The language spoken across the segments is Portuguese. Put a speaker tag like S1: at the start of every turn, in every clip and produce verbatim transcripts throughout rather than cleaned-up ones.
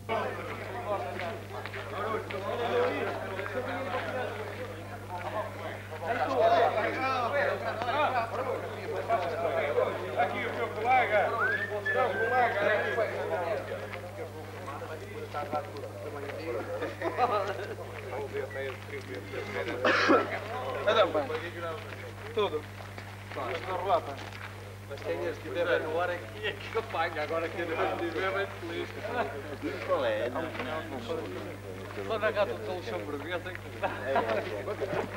S1: Aqui o meu colega. O meu colega. Então, pai. Tudo. Estou rolata. Mas quem estiver no ar aqui é que apanha. Agora quem não estiver é bem feliz.
S2: Qual é? Não, não, não sou.
S1: Só na gata de luxemburguesa é que...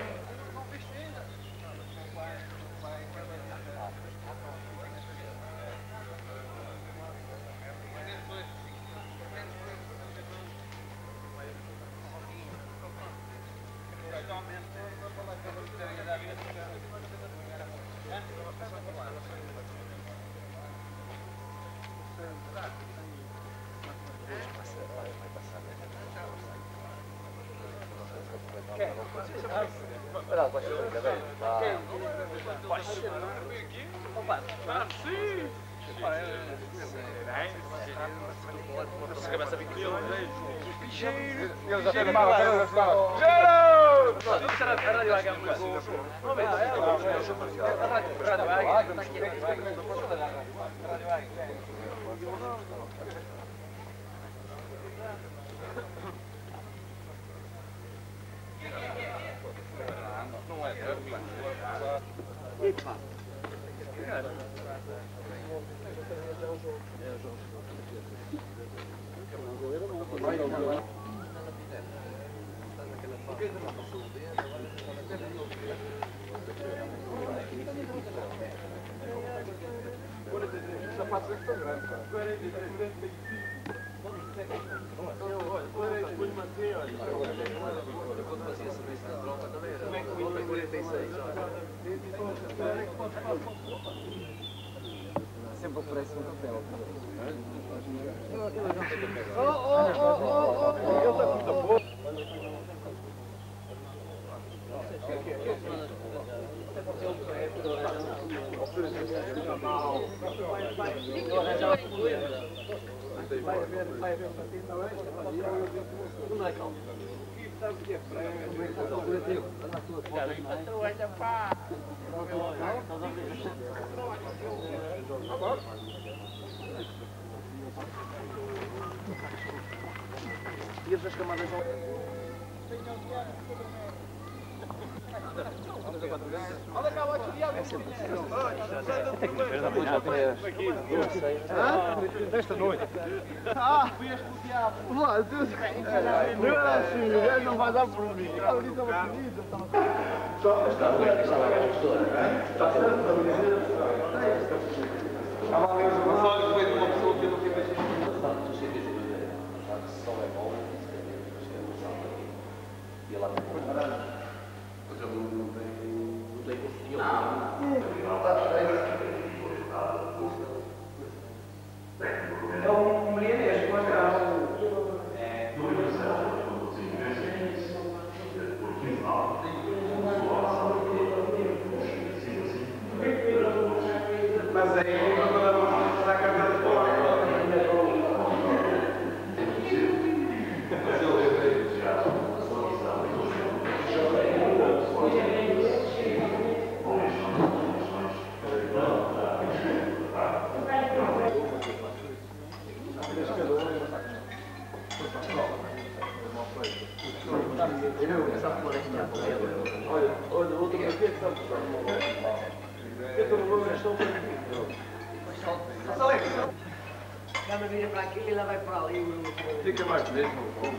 S3: Sempre oferece um papel.
S1: Oh, oh, oh, oh, oh! Ele está muito bom. Vai haver, vai haver patina hoje? Não é calma. Sabe o que é frango? Olha, pá! E as camadas vão... Olha cá, vai criar um pouquinho. Tem que ver amanhã até desta noite. Ah, fui escuteado. Lá, tu... Não é assim, não vai dar por mim. Ah, ali estava bonita. Está bem, estava a professora. Está certo. Estava ali os olhos, foi de uma pessoa que eu não tive assim. Tu sei que só é bom, e ela tem mas eu não tenho... Não tenho construído. Não está cheio. É um mulher, mas é... Mas aí, quando vamos para a casa de fora... Mas eu levei já. Olha, olha, outra vez que está eu estou no meu gestão para ela vira para aqui e ela vai para ali. Fica mais mesmo.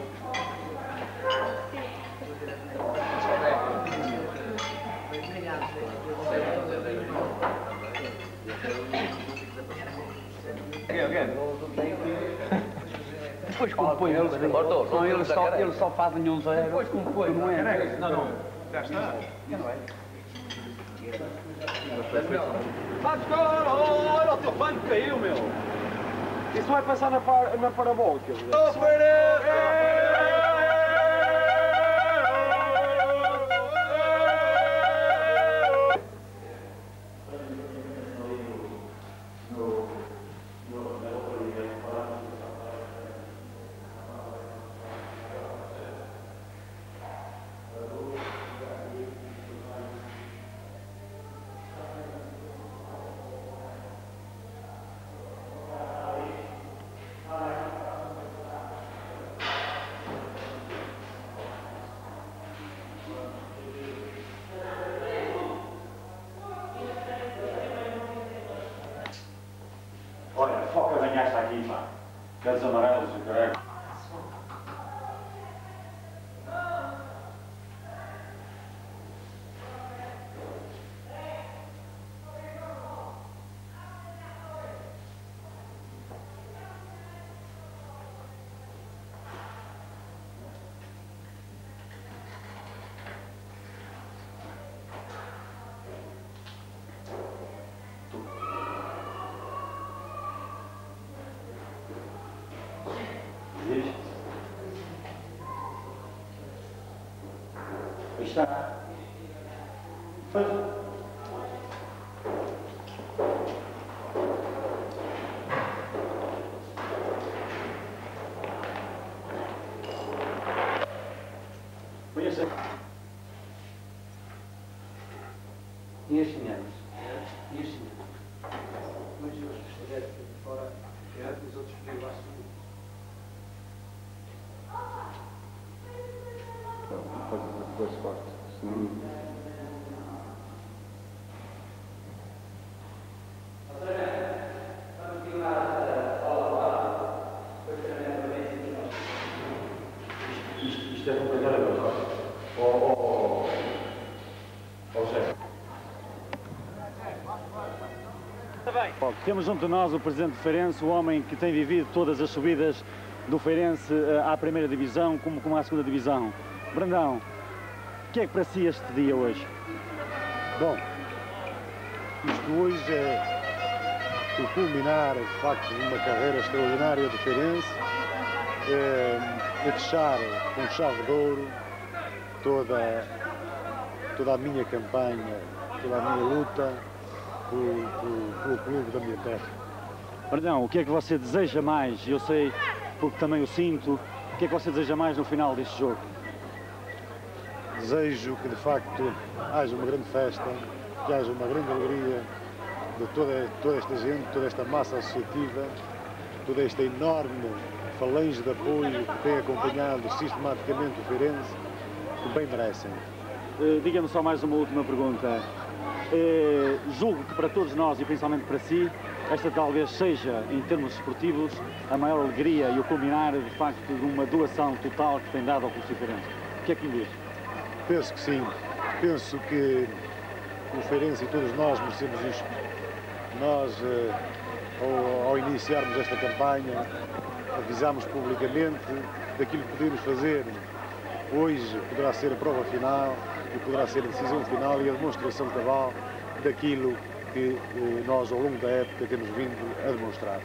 S3: Depois compõe eles. Não, eles só, eles só fazem um zero. Depois compõe, não é?
S1: Não, não. Já está.
S3: Não é?
S1: Vai buscar! Olha, o teu pano caiu, meu!
S3: Isso vai passar na, par, na parabólica.
S1: Oh, Pereira!
S4: Pés amarelos, o caralho. Está. Conhece?
S3: E as senhoras? E as senhoras? Mas os que estiverem aqui fora, e os outros que lá subir.
S4: Depois corta. Isto é complicado agora. Ó, ó, ó. Ó, Zé. Temos junto de nós o presidente do Feirense, o homem que tem vivido todas as subidas do Feirense à primeira divisão como, como à segunda divisão. Brandão, o que é que para si este dia hoje?
S5: Bom, isto hoje é o culminar, de facto, de uma carreira extraordinária do Feirense, é, é fechar com chave de ouro toda, toda a minha campanha, toda a minha luta pelo, pelo, pelo clube da minha terra.
S4: Brandão, o que é que você deseja mais? Eu sei, porque também o sinto, o que é que você deseja mais no final deste jogo?
S5: Desejo que, de facto, haja uma grande festa, que haja uma grande alegria de toda, toda esta gente, toda esta massa associativa, toda esta enorme falange de apoio que tem acompanhado sistematicamente o Feirense, que bem merecem.
S4: Uh, Diga-me só mais uma última pergunta. Uh, julgo que para todos nós, e principalmente para si, esta talvez seja, em termos esportivos, a maior alegria e o culminar, de facto, de uma doação total que tem dado ao Clube Feirense. O que é que me diz?
S5: Penso que sim. Penso que o Feirense e todos nós merecemos isto. Nós, eh, ao, ao iniciarmos esta campanha, avisámos publicamente daquilo que podíamos fazer. Hoje poderá ser a prova final e poderá ser a decisão final e a demonstração cabal daquilo que eh, nós, ao longo da época, temos vindo a demonstrar.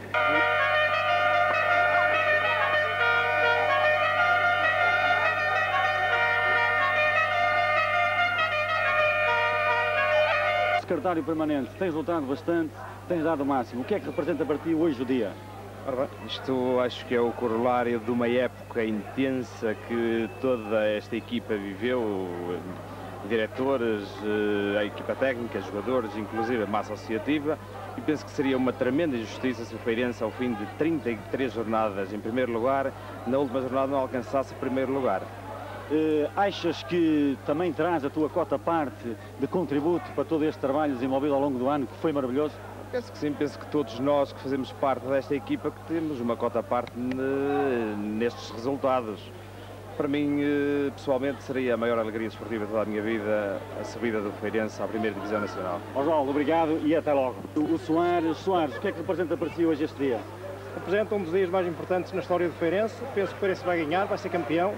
S4: Secretário permanente, tens lutado bastante, tens dado o máximo. O que é que representa para ti hoje o dia?
S6: Ora bem, isto acho que é o corolário de uma época intensa que toda esta equipa viveu, diretores, a equipa técnica, jogadores, inclusive a massa associativa, e penso que seria uma tremenda injustiça se o Feirense, ao fim de trinta e três jornadas em primeiro lugar, na última jornada não alcançasse o primeiro lugar.
S4: Uh, achas que também traz a tua cota parte de contributo para todo este trabalho desenvolvido ao longo do ano, que foi maravilhoso?
S6: Penso que sim, penso que todos nós que fazemos parte desta equipa que temos uma cota parte nestes resultados. Para mim, pessoalmente, seria a maior alegria esportiva de toda a minha vida a subida do Feirense à primeira Divisão Nacional.
S4: Oswaldo, obrigado e até logo. O Soares, Soares, o que é que representa para si hoje este dia?
S7: Representa um dos dias mais importantes na história do Feirense. Penso que o Feirense vai ganhar, vai ser campeão.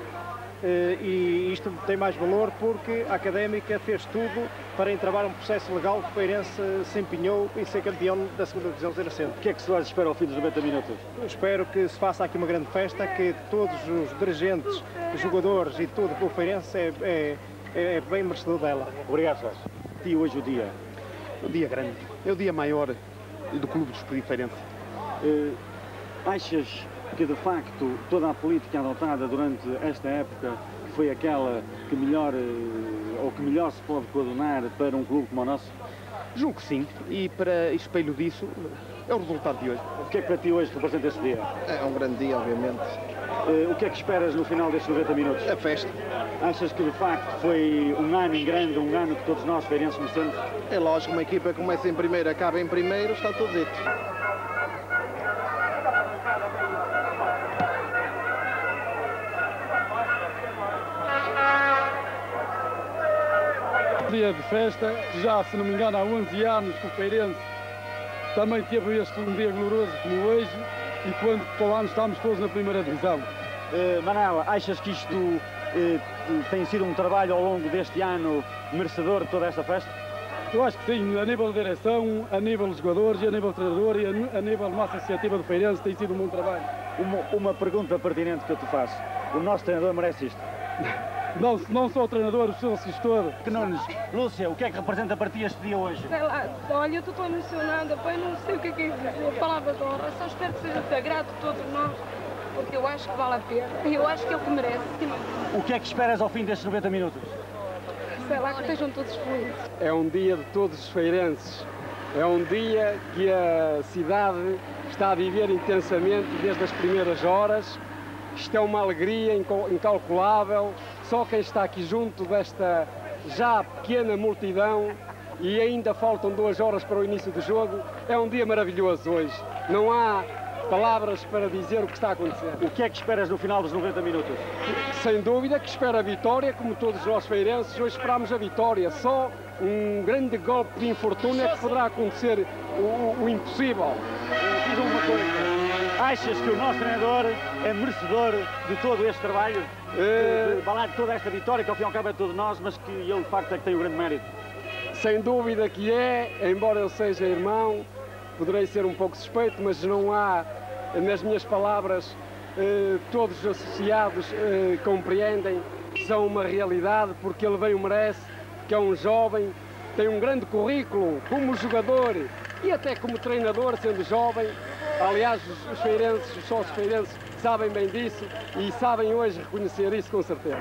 S7: E isto tem mais valor porque a Académica fez tudo para entravar um processo legal que o Feirense se empenhou em ser campeão da segunda Divisão Zero Centro.
S4: O que é que Soares espera ao fim dos noventa minutos?
S7: Eu espero que se faça aqui uma grande festa, que todos os dirigentes, jogadores e tudo o Feirense é, é, é bem merecedor dela.
S4: Obrigado, Soares. E hoje o dia?
S8: O dia grande. É o dia maior do Clube Desportivo Feirense.
S4: Uh, achas que, de facto, toda a política adotada durante esta época foi aquela que melhor, ou que melhor se pode coordenar para um clube como o nosso?
S8: Julgo que sim, e para espelho disso é o resultado de hoje.
S4: O que é que para ti hoje representa este dia?
S8: É um grande dia, obviamente.
S4: Uh, o que é que esperas no final destes noventa minutos?
S8: A festa.
S4: Achas que, de facto, foi um ano em grande, um ano que todos nós, feirenses, merecemos?
S8: É lógico, uma equipa que começa em primeiro, acaba em primeiro, está tudo dito.
S9: dia de festa, já, se não me engano, há onze anos que o Feirense também teve este um dia glorioso como hoje, e quando para o ano estamos todos na primeira divisão.
S4: Uh, Manela, achas que isto uh, tem sido um trabalho ao longo deste ano merecedor de toda esta festa?
S9: Eu acho que sim, a nível de direção, a nível de jogadores, e a nível de treinador e a, a nível de uma associativa do Feirense tem sido um bom trabalho.
S4: Uma, uma pergunta pertinente que eu te faço, o nosso treinador merece isto?
S9: Não, não só o treinador, os sócios todos.
S4: Que não nos... Lúcia, o que é que representa para ti este dia hoje?
S10: Sei lá, olha, eu estou tão emocionada, pai, não sei o que é que é dizer, palavras de honra, só espero que seja sagrado de todos nós, porque eu acho que vale a pena, eu acho que é o que merece.
S4: O que é que esperas ao fim destes noventa minutos?
S10: Sei lá, que estejam todos felizes.
S11: É um dia de todos os feirenses, é um dia que a cidade está a viver intensamente desde as primeiras horas. Isto é uma alegria incalculável, só quem está aqui junto desta já pequena multidão, e ainda faltam duas horas para o início do jogo, é um dia maravilhoso hoje. Não há palavras para dizer o que está a acontecer.
S4: O que é que esperas no final dos noventa minutos?
S11: Sem dúvida que espero a vitória, como todos nós feirenses, hoje esperamos a vitória. Só um grande golpe de infortúnio é que poderá acontecer o, o impossível.
S4: Diz uma coisa. Achas que o nosso treinador é merecedor de todo este trabalho? De, de falar de toda esta vitória, que ao fim e ao cabo é de todos nós, mas que ele de facto é que tem o grande mérito?
S11: Sem dúvida que é, embora eu seja irmão, poderei ser um pouco suspeito, mas não há, nas minhas palavras, eh, todos os associados eh, compreendem que são uma realidade, porque ele bem o merece, que é um jovem, tem um grande currículo como jogador e até como treinador, sendo jovem. Aliás, os, os feirenses, os sócios feirenses, sabem bem disso e sabem hoje reconhecer isso com certeza.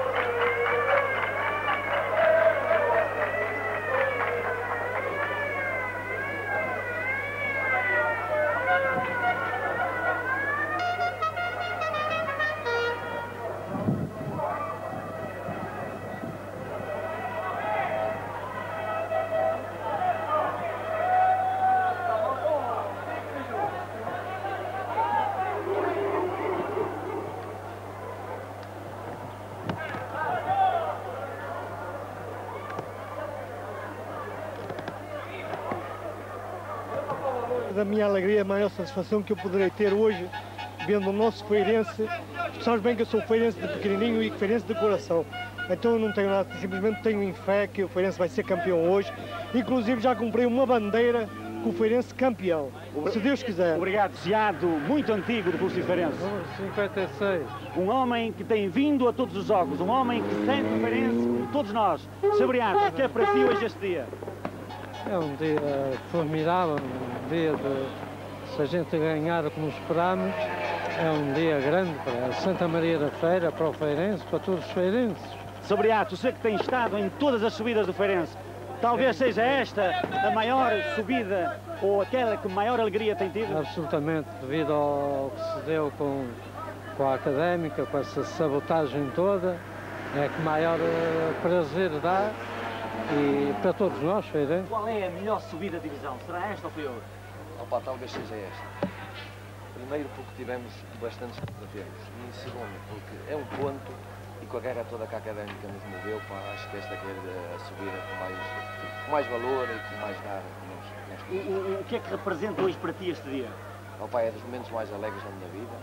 S7: Da minha alegria, a maior satisfação que eu poderei ter hoje, vendo o nosso feirense. Tu sabes bem que eu sou feirense de pequenininho e feirense de coração. Então eu não tenho nada, simplesmente tenho em fé que o Feirense vai ser campeão hoje. Inclusive já comprei uma bandeira com o Feirense campeão, se Deus quiser.
S4: Obrigado, Seado, muito antigo do curso Feirense.
S9: cinquenta e seis.
S4: Um homem que tem vindo a todos os jogos, um homem que sente o Feirense como todos nós. Sabriato, o que é para si hoje este dia?
S12: É um dia formidável, um dia de, se a gente ganhar como esperamos, é um dia grande para Santa Maria da Feira, para o Feirense, para todos os feirenses.
S4: Sabriato, você que tem estado em todas as subidas do Feirense, talvez seja esta a maior subida ou aquela que maior alegria tem tido?
S12: Absolutamente, devido ao que se deu com, com a Académica, com essa sabotagem toda, é que maior prazer dá. E para todos nós, feirenses.
S4: Qual é a melhor subida de divisão? Será esta ou foi outra?
S13: Opa, talvez seja esta. Primeiro porque tivemos bastantes desafios. E segundo porque é um ponto e com a guerra toda que a Académica nos moveu, pá, acho que esta que é a subida com mais, com mais valor e com mais gar.
S4: O, o, o que é que representa hoje para ti este dia?
S13: Opa, é dos momentos mais alegres da minha vida.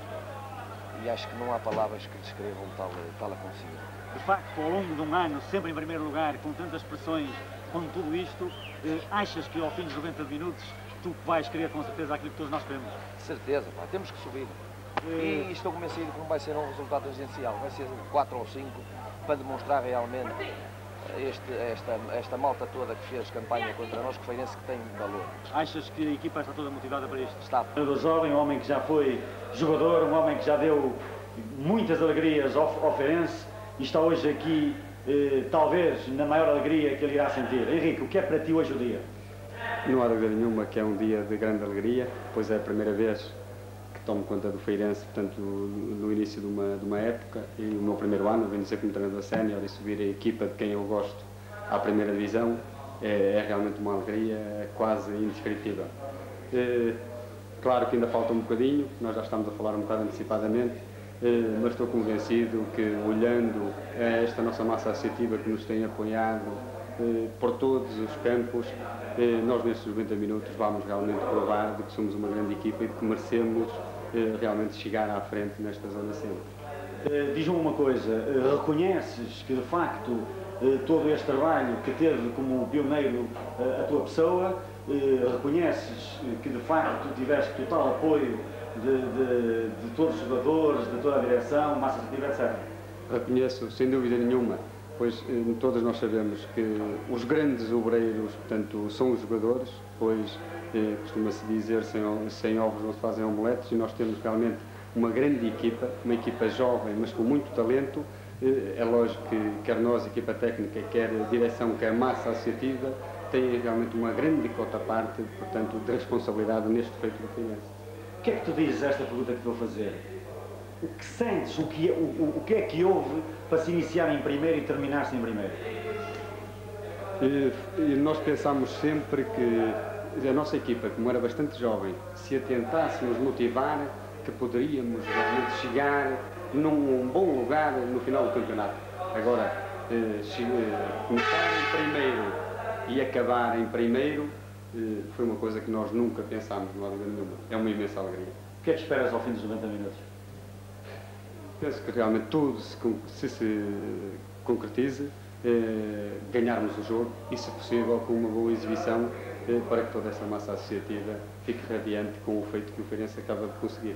S13: E acho que não há palavras que descrevam tal, tal acontecimento.
S4: De facto, ao longo de um ano, sempre em primeiro lugar, com tantas pressões, com tudo isto, eh, achas que ao fim dos noventa minutos tu vais querer com certeza aquilo que todos nós queremos?
S13: De certeza, pá, temos que subir. E estou convencido que não vai ser um resultado tangencial, vai ser quatro ou cinco para demonstrar realmente este, esta, esta malta toda que fez campanha contra nós, que o Feirense que tem valor.
S4: Achas que a equipa está toda motivada para isto?
S13: Está.
S4: Um treinador jovem, um homem que já foi jogador, um homem que já deu muitas alegrias ao, ao Feirense e está hoje aqui, eh, talvez, na maior alegria que ele irá sentir. Henrique, o que é para ti hoje o dia?
S14: Não há dúvida nenhuma que é um dia de grande alegria, pois é a primeira vez que tomo conta do Feirense, portanto, no início de uma, de uma época, e o meu primeiro ano, venho ser como treinador sénior e subir a equipa de quem eu gosto à primeira divisão, é, é realmente uma alegria é quase indescritível. É, claro que ainda falta um bocadinho, nós já estamos a falar um bocado antecipadamente, mas estou convencido que, olhando a esta nossa massa associativa que nos tem apoiado por todos os campos, nós nestes noventa minutos vamos realmente provar de que somos uma grande equipa e de que merecemos realmente chegar à frente nesta zona centro.
S4: Diz-me uma coisa, reconheces que de facto todo este trabalho que teve como pioneiro a tua pessoa, reconheces que de facto tiveste total apoio de, de, de todos os jogadores, de toda a direção, massa associativa, etcétera?
S14: Reconheço, sem dúvida nenhuma, pois todos nós sabemos que os grandes obreiros, portanto, são os jogadores, pois eh, costuma-se dizer sem, sem ovos não se fazem omeletes, e nós temos realmente uma grande equipa, uma equipa jovem, mas com muito talento. Eh, é lógico que quer nós, equipa técnica, quer a direção, quer a massa associativa, tem realmente uma grande cota à parte, portanto, de responsabilidade neste feito do Feirense.
S4: O que é que tu dizes a esta pergunta que te vou fazer? O que sentes, o que, é, o, o que é que houve para se iniciar em primeiro e terminar-se em primeiro?
S14: E, e nós pensámos sempre que a nossa equipa, como era bastante jovem, se a tentássemos motivar, que poderíamos realmente chegar num bom lugar no final do campeonato. Agora, eh, começar em primeiro e acabar em primeiro eh, foi uma coisa que nós nunca pensámos, não há dúvida nenhuma. É uma imensa alegria.
S4: O que é que esperas ao fim dos noventa minutos?
S14: Penso que realmente tudo se, se, se concretize, eh, ganharmos o jogo e, se possível, com uma boa exibição eh, para que toda essa massa associativa fique radiante com o feito que o Feirense acaba de conseguir.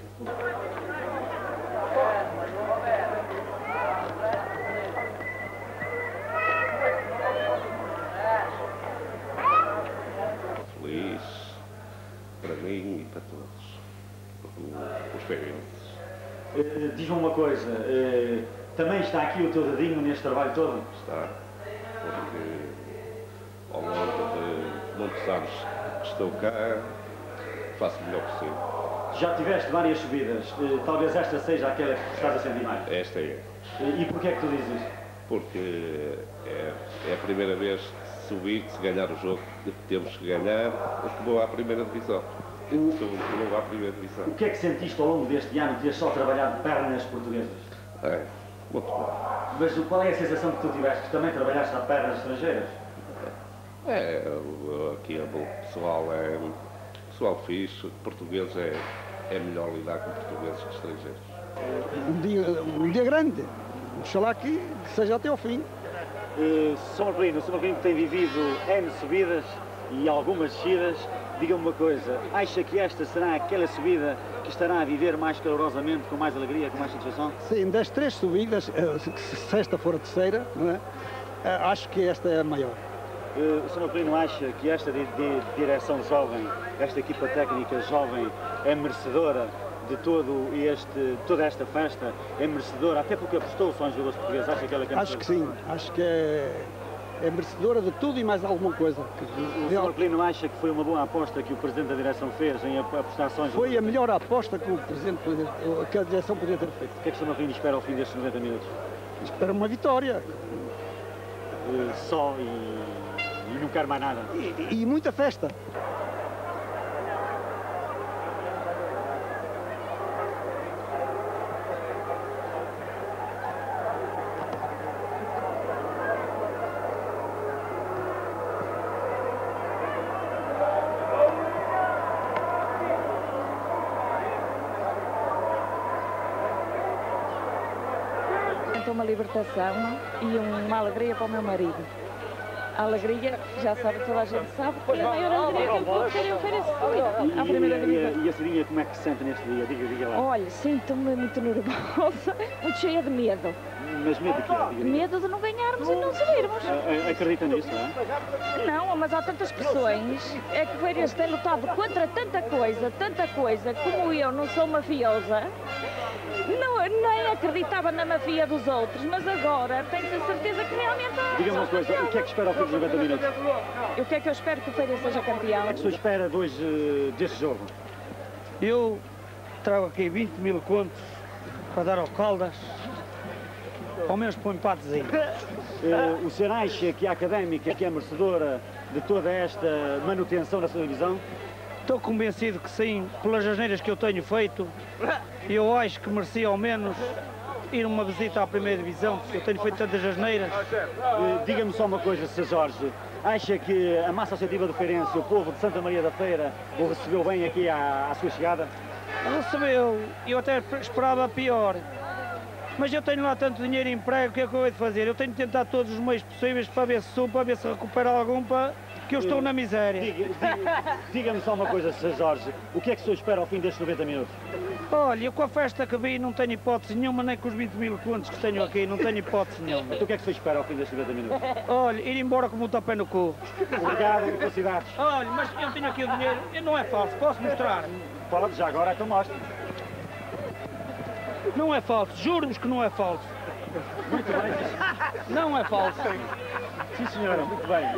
S15: Feliz para mim e para todos, os feirenses.
S4: Uh, Diz-me uma coisa, uh, também está aqui o teu dedinho neste trabalho todo?
S15: Está, porque ao longo de muitos anos que estou cá, faço o melhor possível.
S4: Já tiveste várias subidas, uh, talvez esta seja aquela que estás a sentir mais?
S15: Esta é.
S4: Uh, e porquê é que tu dizes isso?
S15: Porque é, é a primeira vez que subi, que se ganhar o jogo que temos que ganhar, eu que vou à primeira divisão.
S4: O,
S15: vou à primeira divisão.
S4: O que é que sentiste ao longo deste ano, teres só trabalhado pernas portuguesas?
S15: É, muito bom.
S4: Mas qual é a sensação que tu tiveste? Que também trabalhaste a pernas estrangeiras?
S15: É, aqui é bom, pessoal é pessoal fixe, português é, é melhor lidar com portugueses que estrangeiros.
S16: Um dia, um dia grande, oxalá que, que seja até ao fim.
S4: Uh, São Marcelino, São Marcelino tem vivido N subidas e algumas descidas. Diga-me uma coisa, acha que esta será aquela subida que estará a viver mais calorosamente, com mais alegria, com mais satisfação?
S16: Sim, das três subidas, se esta for a terceira, não é? Acho que esta é a maior.
S4: Uh, o senhor Marcelino acha que esta de, de direção jovem, esta equipa técnica jovem, é merecedora de todo este, toda esta festa? É merecedora, até porque apostou só em jogadores portugueses, acha que ela é
S16: Acho que sim, acho que é... é merecedora de tudo e mais alguma coisa.
S4: O senhor Marcelino acha que foi uma boa aposta que o Presidente da Direção fez em apostar só em...
S16: Foi a melhor aposta que, o Presidente, que a Direção podia ter feito.
S4: O que é que o senhor Marcelino espera ao fim destes noventa minutos?
S16: Espera uma vitória.
S4: Uh, só e, e não quero mais nada.
S16: E, e muita festa.
S17: Uma libertação e uma alegria para o meu marido. A alegria, já sabe, toda a gente sabe, que é a maior alegria que ele pode ter em oferecer à primeira divisão.
S4: E a Cidinha, como é que se sente neste dia? Diga, diga lá.
S17: Olha, sinto-me muito nervosa, muito cheia de medo.
S4: Mas medo de quê? Diga, diga.
S17: Medo de não ganharmos e não subirmos.
S4: Acredita nisso, não é?
S17: Não, mas há tantas pressões. É que o Feirense tem lutado contra tanta coisa, tanta coisa, como eu não sou mafiosa. Não, nem acreditava na mafia dos outros, mas agora tenho a certeza que realmente há.
S4: Diga-me uma coisa, o que é que espera ao fim dos noventa minutos?
S17: E o que é que eu espero que o Feirense seja campeão?
S4: O que é que o senhor espera de hoje, uh, deste jogo?
S18: Eu trago aqui vinte mil contos para dar ao Caldas, ao menos para um empatezinho.
S4: Uh, o senhor acha que a Académica que é merecedora de toda esta manutenção da sua divisão?
S18: Estou convencido que sim, pelas asneiras que eu tenho feito Eu acho que merecia ao menos ir uma visita à primeira divisão, eu tenho feito tantas asneiras.
S4: Uh, Diga-me só uma coisa, Sr Jorge, acha que a massa associativa do Feirense, o povo de Santa Maria da Feira, o recebeu bem aqui à, à sua chegada?
S18: Recebeu, eu até esperava pior, mas eu tenho lá tanto dinheiro em emprego, o que é que eu hei de fazer? Eu tenho de tentar todos os meios possíveis para ver se subo, para ver se recupero algum, para que eu estou na miséria.
S4: Diga-me diga só uma coisa, Sr Jorge, o que é que o senhor espera ao fim destes noventa minutos?
S18: Olha, eu com a festa que vi não tenho hipótese nenhuma, nem com os vinte mil contos que tenho aqui, não tenho hipótese nenhuma.
S4: Então o que é que o senhor espera ao fim destes noventa minutos?
S18: Olha, ir embora com o tapé no cu.
S4: Obrigado e felicidades.
S18: Olha, mas eu tenho aqui o dinheiro, não é falso, posso mostrar?
S4: Fala já agora, então mostre.
S18: Não é falso, juro-vos que não é falso.
S4: Muito bem.
S18: Não é falso.
S4: Sim, senhora, muito bem.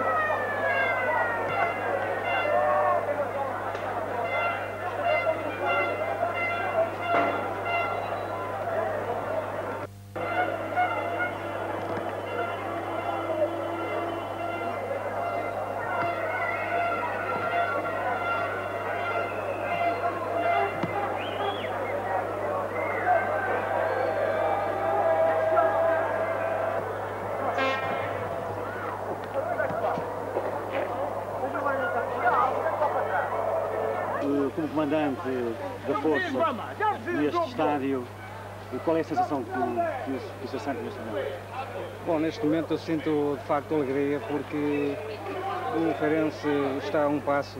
S4: Como comandante da força neste estádio, qual é a sensação que, que, que o senhor sente neste momento?
S7: Bom, neste momento eu sinto de facto alegria porque o Feirense está a um passo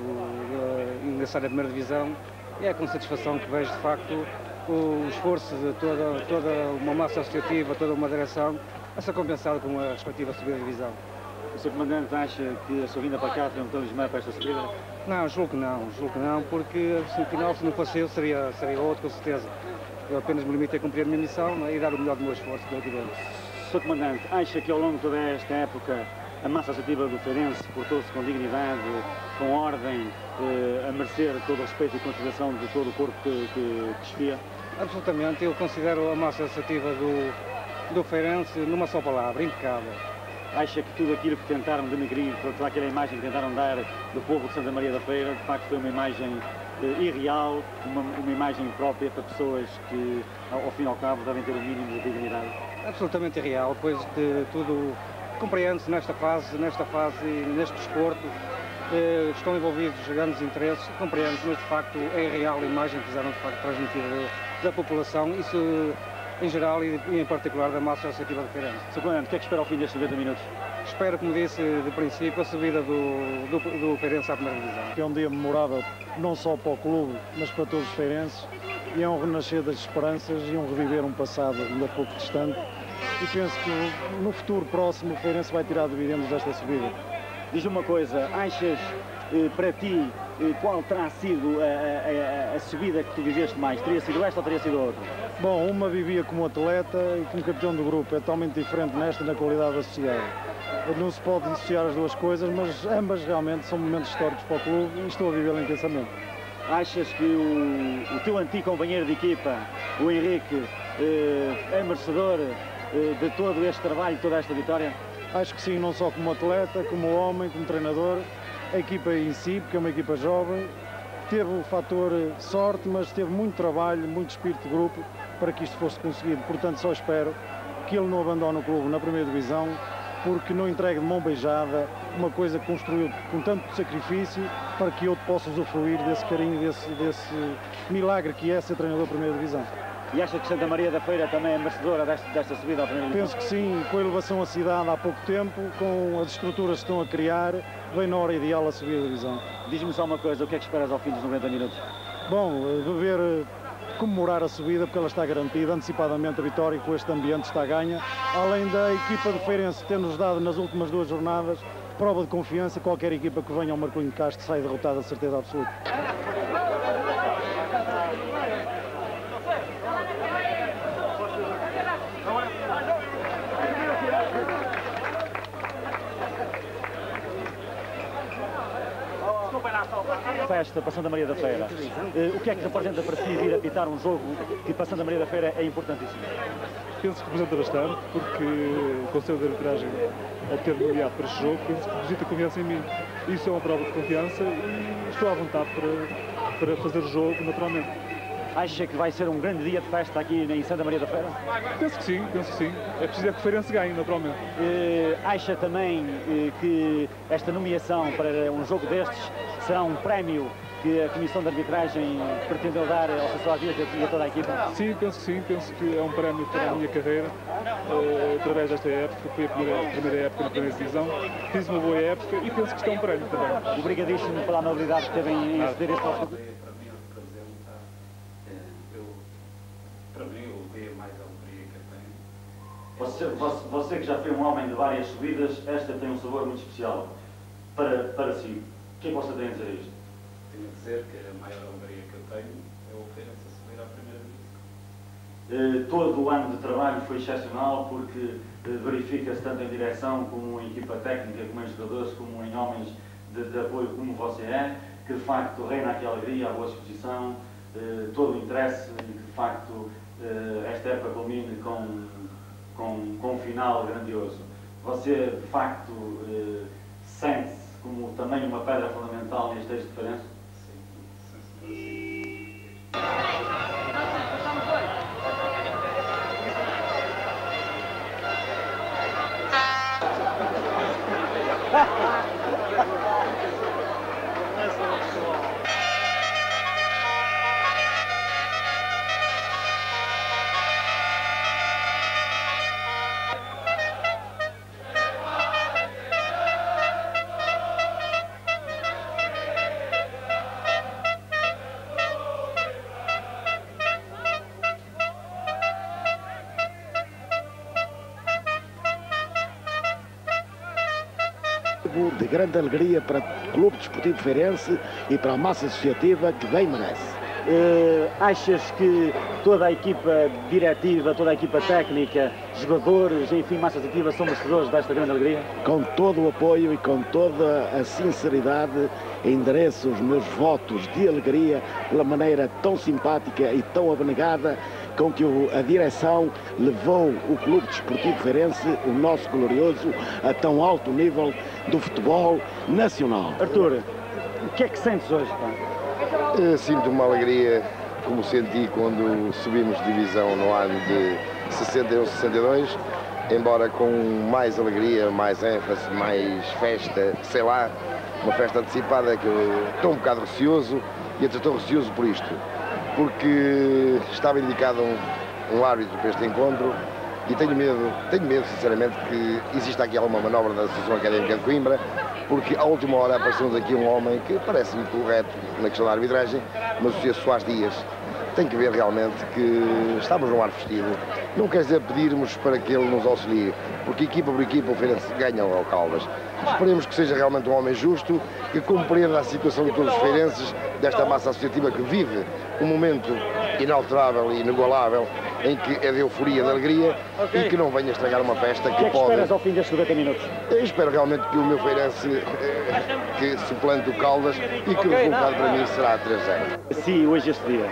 S7: de ingressar na primeira divisão e é com satisfação que vejo de facto o esforço de toda, toda uma massa associativa, toda uma direção a ser compensado com a respectiva subida de divisão.
S4: O senhor Comandante acha que a sua vinda para cá tem um entusiasmo para esta subida?
S7: Não, julgo que não, julgo que não, porque se no final, se não fosse eu, seria, seria outro, com certeza. Eu apenas me limito a cumprir a minha missão, né, e dar o melhor do meu esforço que eu tive.
S4: senhor Comandante, acha que ao longo de toda esta época a massa associativa do Feirense portou-se com dignidade, com ordem, eh, a merecer todo o respeito e consideração de todo o corpo que, que, que desfia?
S7: Absolutamente, eu considero a massa associativa do, do Feirense numa só palavra, impecável.
S4: Acha que tudo aquilo que tentaram denegrir, toda aquela imagem que tentaram dar do povo de Santa Maria da Feira, de facto foi uma imagem eh, irreal, uma, uma imagem própria para pessoas que, ao, ao fim e ao cabo, devem ter o mínimo de dignidade?
S7: Absolutamente irreal, pois de tudo compreende-se nesta fase, nesta fase e neste desporto, eh, estão envolvidos grandes interesses, compreende-se, mas de facto é irreal a imagem que fizeram de facto transmitir da população, isso em geral e em particular da massa associativa de Feirense.
S4: senhor Comandante, o que é que espera ao fim destes noventa minutos?
S7: Espero, como disse de princípio, a subida do, do, do Feirense à primeira divisão.
S16: É um dia memorável não só para o clube, mas para todos os feirenses, e é um renascer das esperanças e um reviver um passado ainda pouco distante, e penso que no futuro próximo o Feirense vai tirar dividendos desta subida.
S4: Diz-me uma coisa, achas eh, para ti eh, qual terá sido a, a, a subida que tu viveste mais? Teria sido esta ou teria sido outra?
S16: Bom, uma vivia como atleta e como capitão do grupo, é totalmente diferente nesta na qualidade associada. Não se pode dissociar as duas coisas, mas ambas realmente são momentos históricos para o clube e estou a vivê-lo intensamente.
S4: Achas que o, o teu antigo companheiro de equipa, o Henrique, eh, é merecedor eh, de todo este trabalho, toda esta vitória?
S16: Acho que sim, não só como atleta, como homem, como treinador, a equipa em si, porque é uma equipa jovem, teve o fator sorte, mas teve muito trabalho, muito espírito de grupo para que isto fosse conseguido. Portanto, só espero que ele não abandone o clube na primeira divisão, porque não entregue de mão beijada uma coisa que construiu com tanto sacrifício para que eu possa usufruir desse carinho, desse, desse milagre que é ser treinador da primeira divisão.
S4: E acha que Santa Maria da Feira também é merecedora desta, desta subida à primeira divisão?
S16: Penso que sim, com a elevação à cidade há pouco tempo, com as estruturas que estão a criar, vem na hora ideal a subida da divisão.
S4: Diz-me só uma coisa, o que é que esperas ao fim dos noventa minutos?
S16: Bom, dever comemorar a subida, porque ela está garantida, antecipadamente a vitória, com este ambiente está a ganha, além da equipa do Feirense ter-nos dado nas últimas duas jornadas prova de confiança, qualquer equipa que venha ao Marcolinho de Castro sai derrotada de certeza absoluta.
S4: Festa para Santa Maria da Feira. Uh, o que é que representa para si vir apitar um jogo que para Santa Maria da Feira é importantíssimo?
S19: Penso que representa bastante, porque o Conselho de Arbitragem, ao ter-me nomeado para este jogo, penso que deposita confiança em mim. Isso é uma prova de confiança e estou à vontade para, para fazer o jogo naturalmente.
S4: Acha que vai ser um grande dia de festa aqui em Santa Maria da Feira?
S19: Penso que sim, penso que sim. É preciso é que o Feirense ganhe, naturalmente.
S4: Uh, acha também uh, que esta nomeação para um jogo destes será um prémio que a Comissão de Arbitragem pretendeu dar ao Sr. Dias e a toda a equipa?
S19: Sim, penso que sim. Penso que é um prémio para a minha carreira, uh, através desta época. Foi a primeira, a primeira época na primeira divisão. Fiz uma boa época e penso que isto é um prémio também.
S4: Obrigadíssimo pela amabilidade que teve em aceder este nosso...
S14: Para mim, o dia mais alegria que eu tenho.
S4: Você, você, você que já foi um homem de várias subidas, esta tem um sabor muito especial para, para si. O que é que você tem a dizer a isto?
S14: Tenho a dizer que a maior alegria que eu tenho é o Feirense a subir à primeira divisão.
S4: Uh, todo o ano de trabalho foi excepcional porque uh, verifica-se tanto em direção como em equipa técnica, como em jogadores, como em homens de, de apoio como você é, que de facto reina aqui a alegria, a boa disposição, uh, todo o interesse e que de facto Uh, esta época culmine com, com, com um final grandioso. Você, de facto, uh, sente-se como também uma pedra fundamental neste eixo de Feirense?
S14: Sim, sim, sim.
S20: De grande alegria para o Clube Desportivo Feirense e para a massa associativa que bem merece.
S4: Uh, achas que toda a equipa diretiva, toda a equipa técnica, jogadores, enfim, massa associativa são merecedores desta grande alegria?
S20: Com todo o apoio e com toda a sinceridade endereço os meus votos de alegria pela maneira tão simpática e tão abnegada com que a direção levou o Clube Desportivo Feirense, o nosso glorioso, a tão alto nível do futebol nacional.
S4: Artur, o que é que sentes hoje, pá?
S21: Eu sinto uma alegria como senti quando subimos de divisão no ano de sessenta e um, sessenta e dois, embora com mais alegria, mais ênfase, mais festa, sei lá, uma festa antecipada que eu estou um bocado receoso e até estou receoso por isto, porque estava indicado um, um árbitro para este encontro e tenho medo, tenho medo sinceramente que exista aqui alguma manobra da Associação Académica de Coimbra, porque à última hora apareceu-nos aqui um homem que parece-me correto na questão da arbitragem, mas o senhor Soares Dias tem que ver realmente que estamos num ar vestido. Não quer dizer pedirmos para que ele nos auxilie, porque equipa por equipa o Feirense ganha ao Caldas. Esperemos que seja realmente um homem justo, que compreenda a situação de todos os feirenses, desta massa associativa que vive um momento inalterável e inigualável, em que é de euforia, de alegria, okay, e que não venha estragar uma festa que,
S4: que é que
S21: pode...
S4: esperas ao fim destes noventa minutos?
S21: Eu espero realmente que o meu Feirense que suplante o Caldas e que okay, o resultado não, para não. mim será três a zero.
S4: Sim, hoje este dia.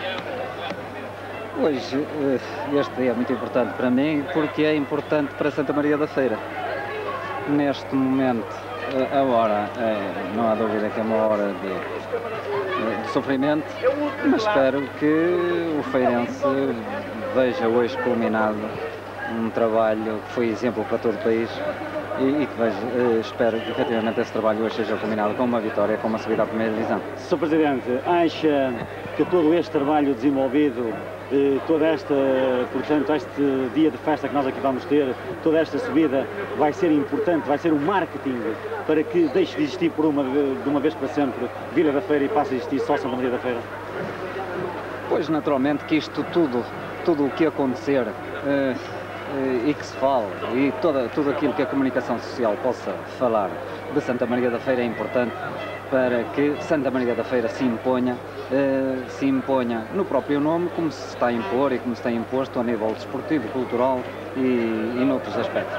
S22: Hoje este dia é muito importante para mim porque é importante para Santa Maria da Feira. Neste momento, a hora, não há dúvida que é uma hora de, de sofrimento, mas espero que o Feirense veja hoje culminado um trabalho que foi exemplo para todo o país e, e que veja, espero que efetivamente esse trabalho hoje seja culminado com uma vitória, com uma subida à primeira divisão.
S4: senhor Presidente, acha que todo este trabalho desenvolvido, toda esta, portanto, este dia de festa que nós aqui vamos ter, toda esta subida vai ser importante, vai ser um marketing para que deixe de existir por uma, de uma vez para sempre Vila da Feira e passe a existir só Santa Maria da Feira?
S22: Pois, naturalmente que isto tudo, tudo o que acontecer uh, uh, e que se fale e toda, tudo aquilo que a comunicação social possa falar de Santa Maria da Feira é importante para que Santa Maria da Feira se imponha, uh, se imponha no próprio nome, como se está a impor e como se tem imposto a nível desportivo, cultural e, e noutros aspectos.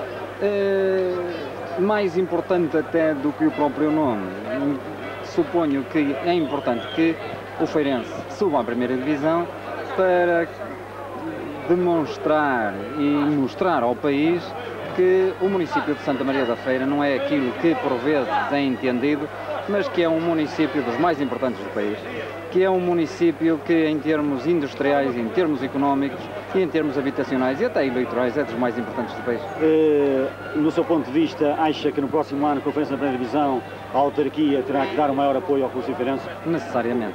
S22: Uh, mais importante até do que o próprio nome, suponho que é importante que o Feirense suba à primeira divisão para demonstrar e mostrar ao país que o município de Santa Maria da Feira não é aquilo que por vezes é entendido mas que é um município dos mais importantes do país, que é um município que em termos industriais, em termos económicos e em termos habitacionais e até eleitorais é dos mais importantes do país.
S4: Eh, no seu ponto de vista, acha que no próximo ano, a Conferência da Primeira Divisão, a autarquia terá que dar um maior apoio ao Clube Lucifeirense?
S22: Necessariamente.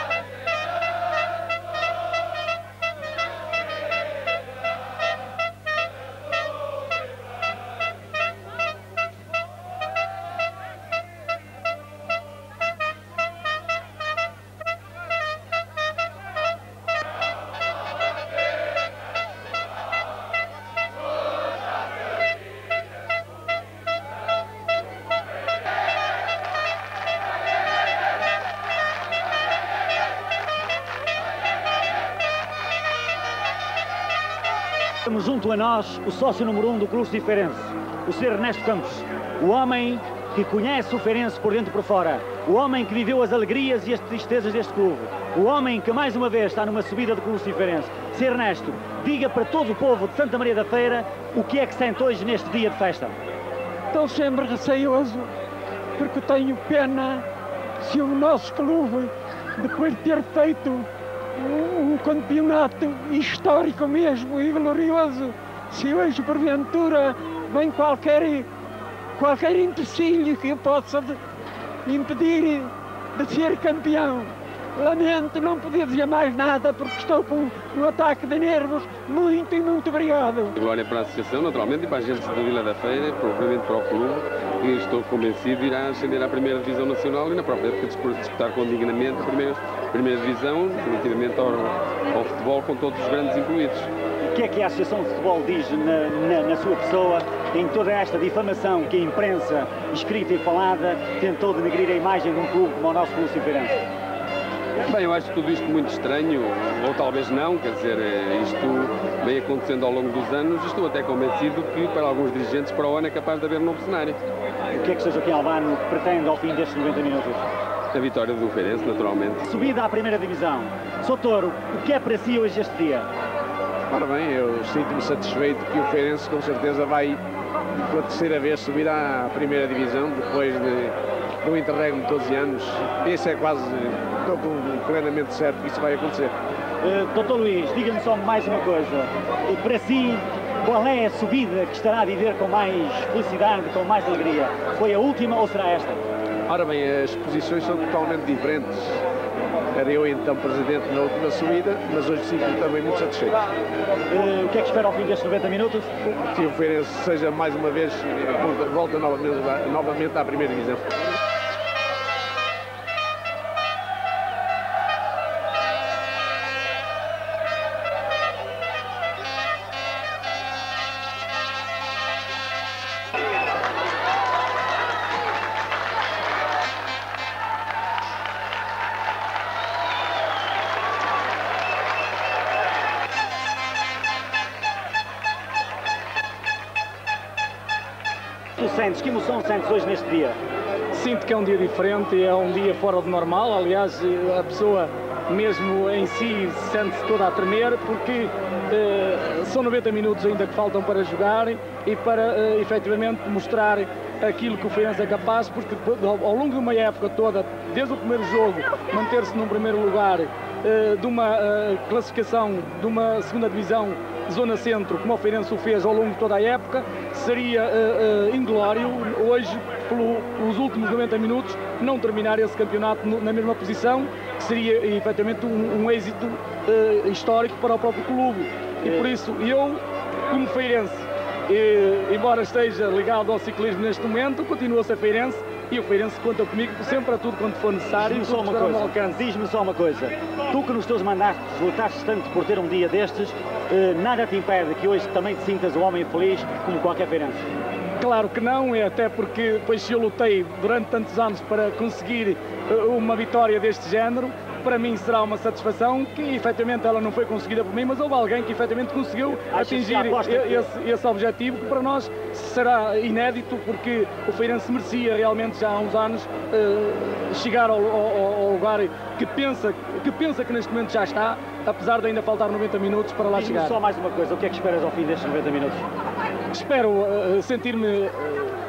S4: Temos junto a nós o sócio número um do Clube Lucifeirense, o senhor Ernesto Campos, o homem que conhece o Feirense por dentro e por fora, o homem que viveu as alegrias e as tristezas deste clube, o homem que mais uma vez está numa subida do Clube Lucifeirense. senhor Ernesto, diga para todo o povo de Santa Maria da Feira o que é que sente hoje neste dia de festa.
S1: Estou sempre receioso, porque tenho pena se o nosso clube, depois de ter feito um campeonato histórico mesmo e glorioso, se hoje porventura vem qualquer, qualquer empecilho que eu possa impedir de ser campeão. Lamento não poder dizer mais nada porque estou com um ataque de nervos. Muito e muito obrigado.
S2: Glória para a Associação, naturalmente, e para a gente da Vila da Feira, propriamente para o clube, que estou convencido irá ascender à primeira Divisão Nacional e na própria época disputar com dignamente a primeira, primeira Divisão, relativamente ao, ao futebol, com todos os grandes incluídos.
S4: O que é que a Associação de Futebol diz na, na, na sua pessoa em toda esta difamação que a imprensa, escrita e falada, tentou denegrir a imagem de um clube como o nosso Clube Lucifeirense?
S2: Bem, eu acho tudo isto muito estranho, ou talvez não, quer dizer, isto vem acontecendo ao longo dos anos e estou até convencido que para alguns dirigentes para o ano é capaz de haver um novo cenário.
S4: O que é que o senhor Joaquim Albano pretende ao fim destes noventa minutos?
S2: A vitória do Feirense, naturalmente.
S4: Subida à primeira divisão. Sr. Touro, o que é para si hoje este dia?
S23: Ora bem, eu sinto-me satisfeito que o Feirense com certeza vai pela terceira vez subir à primeira divisão, depois de no interregno de doze anos. Isso é quase, estou plenamente certo que isso vai acontecer.
S4: Uh, doutor Luís, diga-me só mais uma coisa. Uh, para si, qual é a subida que estará a viver com mais felicidade, com mais alegria? Foi a última ou será esta?
S23: Ora bem, as posições são totalmente diferentes. Era eu então presidente na última subida, mas hoje sinto-me também muito satisfeito.
S4: Uh, o que é que espera ao fim destes noventa minutos?
S23: Que o Feirense seja mais uma vez, volta novamente, novamente à primeira divisão.
S4: Tu sentes, que emoção sentes hoje neste dia?
S11: Sinto que é um dia diferente, é um dia fora do normal. Aliás, a pessoa mesmo em si sente-se toda a tremer, porque eh, são noventa minutos ainda que faltam para jogar e para eh, efetivamente mostrar aquilo que o Feirense é capaz, porque ao longo de uma época toda, desde o primeiro jogo, manter-se num primeiro lugar eh, de uma eh, classificação de uma segunda divisão Zona Centro, como o Feirense o fez ao longo de toda a época, seria uh, uh, inglório hoje, pelo, pelos últimos noventa minutos, não terminar esse campeonato no, na mesma posição, que seria efetivamente um, um êxito uh, histórico para o próprio clube. E por isso, eu, como feirense, e, embora esteja ligado ao ciclismo neste momento, continuo a ser feirense e o Feirense conta comigo sempre a tudo quanto for necessário.
S4: Diz-me só uma coisa, diz-me só uma coisa, tu que nos teus mandatos lutaste tanto por ter um dia destes, eh, nada te impede que hoje também te sintas um homem feliz como qualquer feirense?
S11: Claro que não, até porque depois se eu lutei durante tantos anos para conseguir uma vitória deste género, para mim será uma satisfação que efetivamente ela não foi conseguida por mim, mas houve alguém que efetivamente conseguiu atingir esse, esse objetivo, que para nós será inédito, porque o Feirense merecia realmente já há uns anos uh, chegar ao, ao, ao lugar que pensa, que pensa que neste momento já está, apesar de ainda faltar noventa minutos para lá chegar.
S4: Só mais uma coisa, o que é que esperas ao fim destes noventa minutos?
S11: Espero uh, sentir-me uh,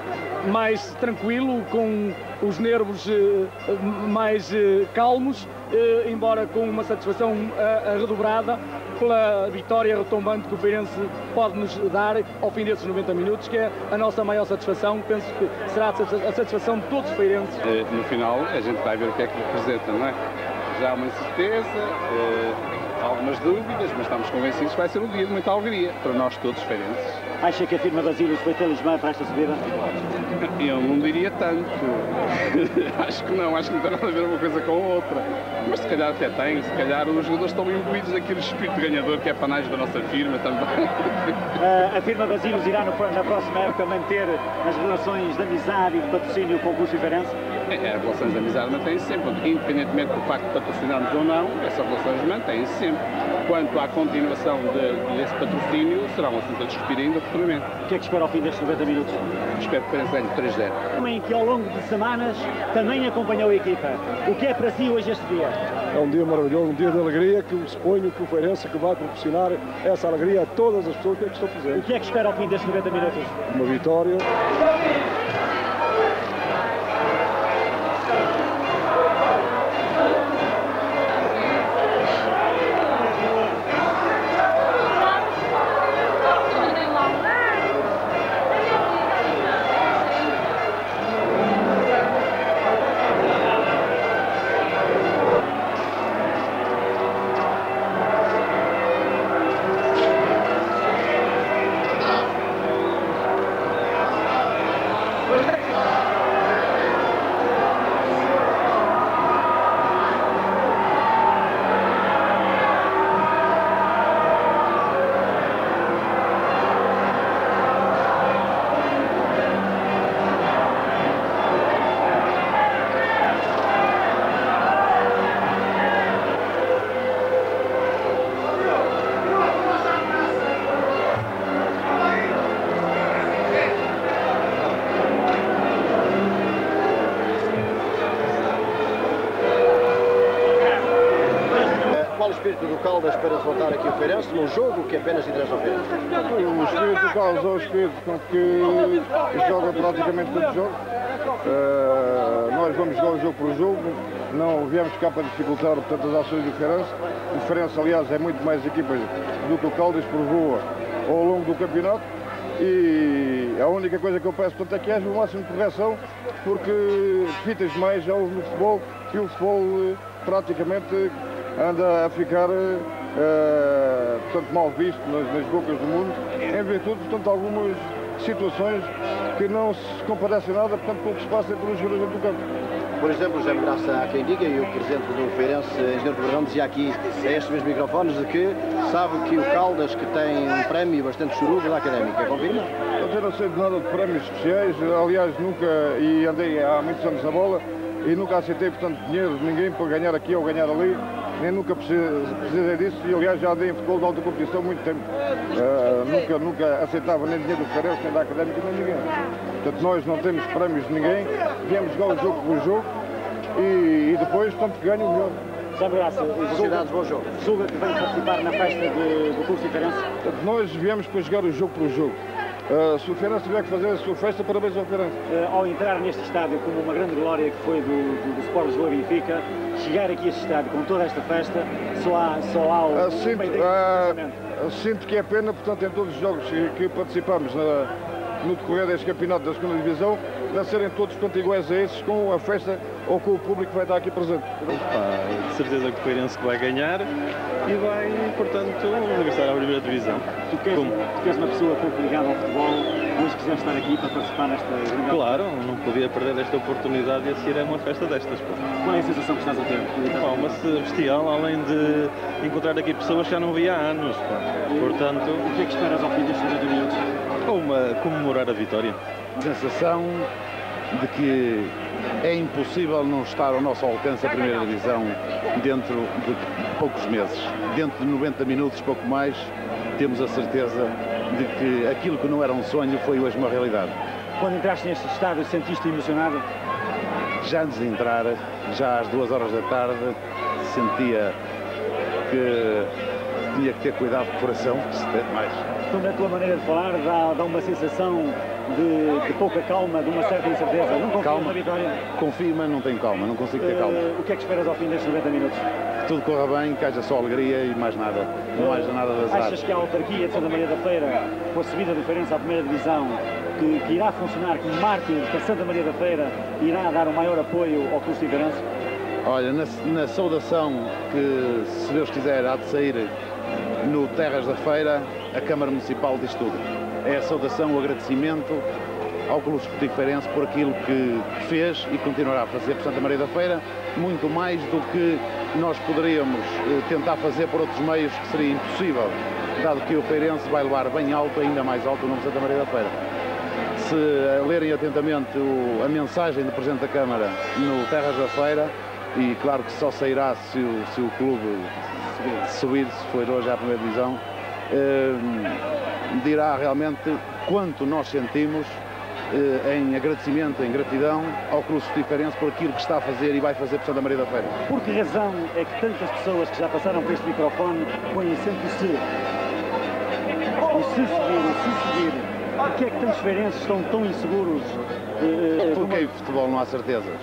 S9: mais tranquilo, com os nervos mais calmos, embora com uma satisfação redobrada pela vitória retumbante que o Feirense pode nos dar ao fim desses noventa minutos, que é a nossa maior satisfação. Penso que será a satisfação de todos os feirenses.
S2: No final a gente vai ver o que é que representa, não é? Já há uma incerteza, algumas dúvidas, mas estamos convencidos que vai ser um dia de muita alegria para nós todos os feirenses.
S4: Acha que a firma Basílios foi talismã para esta subida?
S2: Eu não diria tanto. Acho que não, acho que não tem nada a ver uma coisa com a outra. Mas se calhar até tem, se calhar os jogadores estão imbuídos daquele espírito ganhador que é panagem da nossa firma também.
S4: A, a firma Basílios irá no, na próxima época manter as relações de amizade e de patrocínio com o Clube Feirense?
S2: É, as relações de amizade mantêm-se sempre, independentemente do facto de patrocinarmos ou não, essas relações mantêm-se sempre. Quanto à continuação de, desse patrocínio, será um assunto a discutir ainda futuramente.
S4: O que é que espera ao fim destes noventa minutos?
S2: Espero que o Feirense ganhe três a zero.
S4: Também que ao longo de semanas também acompanhou a equipa. O que é para si hoje este dia?
S16: É um dia maravilhoso, um dia de alegria que suponho que o Feirense que vai proporcionar essa alegria a todas as pessoas que aqui estão presentes.
S4: O que é que espera ao fim destes noventa minutos?
S16: Uma vitória.
S3: Qual o espírito do Caldas para derrotar aqui o Feirense num jogo que apenas interessa ao Feirense?
S16: O espírito do Caldas é o espírito com que joga praticamente todo o jogo. Uh, nós vamos jogar o jogo por jogo, não viemos cá para dificultar portanto, as ações do Feirense. O Feirense, aliás, é muito mais equipas do que o Caldas provou ao longo do campeonato. E a única coisa que eu peço portanto, é que haja o máximo de correção, porque fitas mais já houve no futebol e o futebol uh, praticamente anda a ficar uh, portanto, mal visto nas, nas bocas do mundo, em virtude portanto, de algumas situações que não se comparecem nada portanto, com o que se passa entre os jogadores do campo.
S3: Por exemplo, José Graça há quem diga, e o presidente do Feirense, engenheiro Pedrão, dizia aqui a estes mesmos microfones de que sabe que o Caldas, que tem um prémio bastante chorudo da Académica, confirma?
S16: Eu não sei de nada de prémios especiais, aliás nunca, e andei há muitos anos na bola, e nunca aceitei portanto dinheiro de ninguém para ganhar aqui ou ganhar ali. Nem nunca precisei disso e, aliás, já andei em futebol de alta competição há muito tempo. Uh, nunca, nunca aceitava nem dinheiro do Feirense, nem da Académica, nem ninguém. Portanto, nós não temos prémios de ninguém, viemos jogar o jogo por jogo e, e depois, portanto, ganha o melhor.
S4: José Graça,
S3: felicidades, bom jogo.
S4: Julga que vem participar na festa de, do curso de Feirense?
S16: Portanto, nós viemos para jogar o jogo por jogo. Uh, se o Feirense tiver que fazer a sua festa, parabéns ao Feirense.
S4: Uh, ao entrar neste estádio como uma grande glória que foi do, do, do Sport Lisboa e Benfica, chegar aqui a este estádio com toda esta festa, só há, só há o...
S16: Uh, sinto, uh, sinto que é pena, portanto, em todos os jogos que, que participamos na, no decorrer deste campeonato da segunda Divisão, de serem todos portanto, iguais a esses, com a festa ou com o público que vai estar aqui presente.
S5: Opa, de certeza que o Feirense vai ganhar e vai, portanto, regressar à primeira divisão.
S4: Tu queres, tu queres uma pessoa pouco ligada ao futebol, hoje quiseste estar aqui para participar nesta...
S5: Claro, não podia perder esta oportunidade de assistir a uma festa destas. Pô.
S4: Qual é a sensação que estás a ter?
S5: Pá, uma bestial, além de encontrar aqui pessoas que já não via há anos. Pá. Portanto...
S4: O que é que esperas ao fim destes noventa minutos?
S5: Uma, comemorar a vitória.
S6: Sensação de que é impossível não estar ao nosso alcance a primeira divisão dentro de poucos meses. Dentro de noventa minutos, pouco mais, temos a certeza de que aquilo que não era um sonho foi hoje uma realidade.
S4: Quando entraste neste estádio, sentiste emocionado?
S6: Já antes de entrar, já às duas horas da tarde, sentia que tinha que ter cuidado com o coração, se der mais.
S4: Tu, na tua maneira de falar, dá, dá uma sensação de, de pouca calma, de uma certa incerteza. Não confias
S6: Calma.
S4: na vitória?
S6: Confio, mas não tenho calma, não consigo ter calma.
S4: Uh, o que é que esperas ao fim destes noventa minutos?
S6: Que tudo corra bem, que haja só alegria e mais nada. Não haja nada de azar.
S4: Achas que a autarquia de Santa Maria da Feira, com a subida do Feirense à primeira divisão, que, que irá funcionar como mártir para Santa Maria da Feira, irá dar um maior apoio ao Clube Feirense?
S6: Olha, na, na saudação que, se Deus quiser, há de sair no Terras da Feira, a Câmara Municipal diz tudo. É a saudação, o agradecimento ao Clube Esportivo Feirense por aquilo que fez e continuará a fazer por Santa Maria da Feira, muito mais do que nós poderíamos eh, tentar fazer por outros meios, que seria impossível, dado que o Feirense vai levar bem alto, ainda mais alto, o nome de Santa Maria da Feira. Se uh, lerem atentamente o, a mensagem do Presidente da Câmara no Terras da Feira, e claro que só sairá se o, se o clube subir, se for hoje à primeira divisão, eh, dirá realmente quanto nós sentimos eh, em agradecimento, em gratidão ao Clube Esportivo Feirense por aquilo que está a fazer e vai fazer por Santa Maria da Feira.
S4: Por que razão é que tantas pessoas que já passaram por este microfone põem sempre o se? O se subir, o se subir. Por que é que tantos feirenses estão tão inseguros? Eh,
S6: Porque em futebol não há certezas.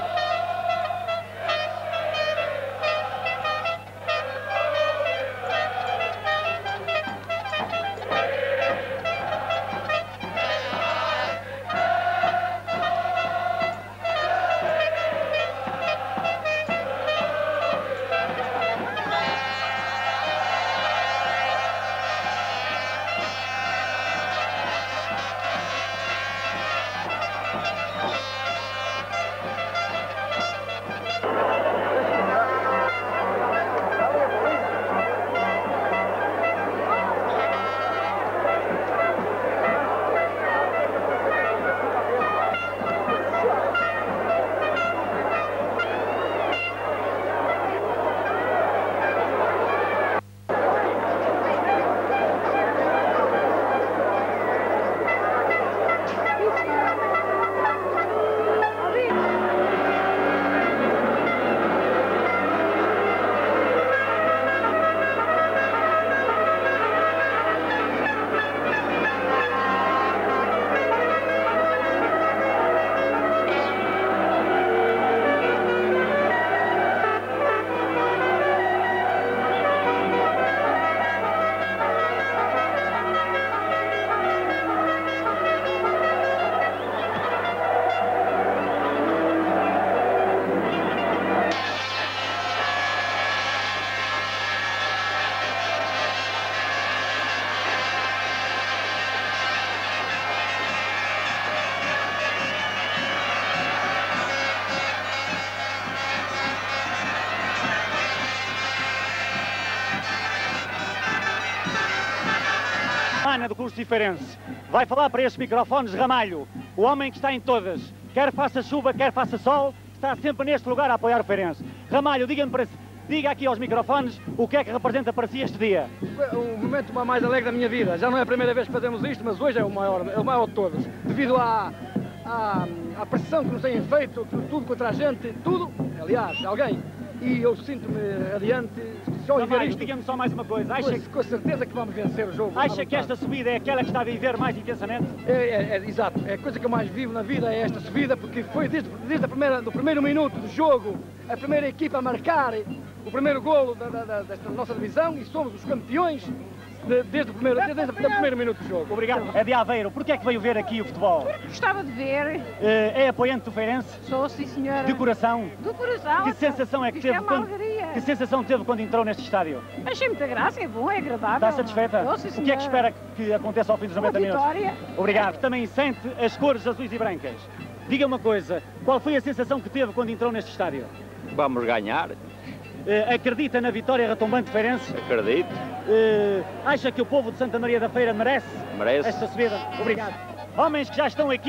S4: Ana do Clube Feirense vai falar para estes microfones Ramalho, o homem que está em todas, quer faça chuva, quer faça sol, está sempre neste lugar a apoiar o Feirense. Ramalho, diga-me para, diga aqui aos microfones o que é que representa para si este dia.
S9: O momento mais alegre da minha vida. Já não é a primeira vez que fazemos isto, mas hoje é o maior, é o maior de todos. Devido à, à, à pressão que nos têm feito, tudo contra a gente, tudo, aliás, alguém. E eu sinto-me adiante, só em ver isto.
S4: Diga-me só mais uma coisa. Acha
S9: com, com certeza que vamos vencer o jogo.
S4: Acha que esta subida é aquela que está a viver mais intensamente?
S9: É, é, é, exato. É a coisa que eu mais vivo na vida, é esta subida, porque foi desde, desde a primeira, do primeiro minuto do jogo, a primeira equipa a marcar o primeiro golo da, da, desta nossa divisão e somos os campeões de, desde, o primeiro, desde, desde o primeiro minuto do jogo.
S4: Obrigado. É de Aveiro. Porquê é que veio ver aqui o futebol?
S8: Gostava de ver.
S4: É apoiante do Feirense?
S8: Sou, sim, senhora.
S4: De coração?
S8: Do coração.
S4: Que sensação é que teve?
S8: É uma alegria.
S4: Que sensação teve quando entrou neste estádio?
S8: Achei muita graça, é bom, é agradável.
S4: Está satisfeita?
S8: Oh, sim,
S4: o que é que espera que aconteça ao fim dos noventa minutos?
S8: Vitória.
S4: Obrigado. Também sente as cores azuis e brancas. Diga uma coisa, qual foi a sensação que teve quando entrou neste estádio?
S10: Vamos ganhar.
S4: Uh, acredita na vitória retombante de Feirense?
S10: Acredito.
S4: Uh, acha que o povo de Santa Maria da Feira merece,
S10: merece.
S4: esta subida? Obrigado. Homens que já estão aqui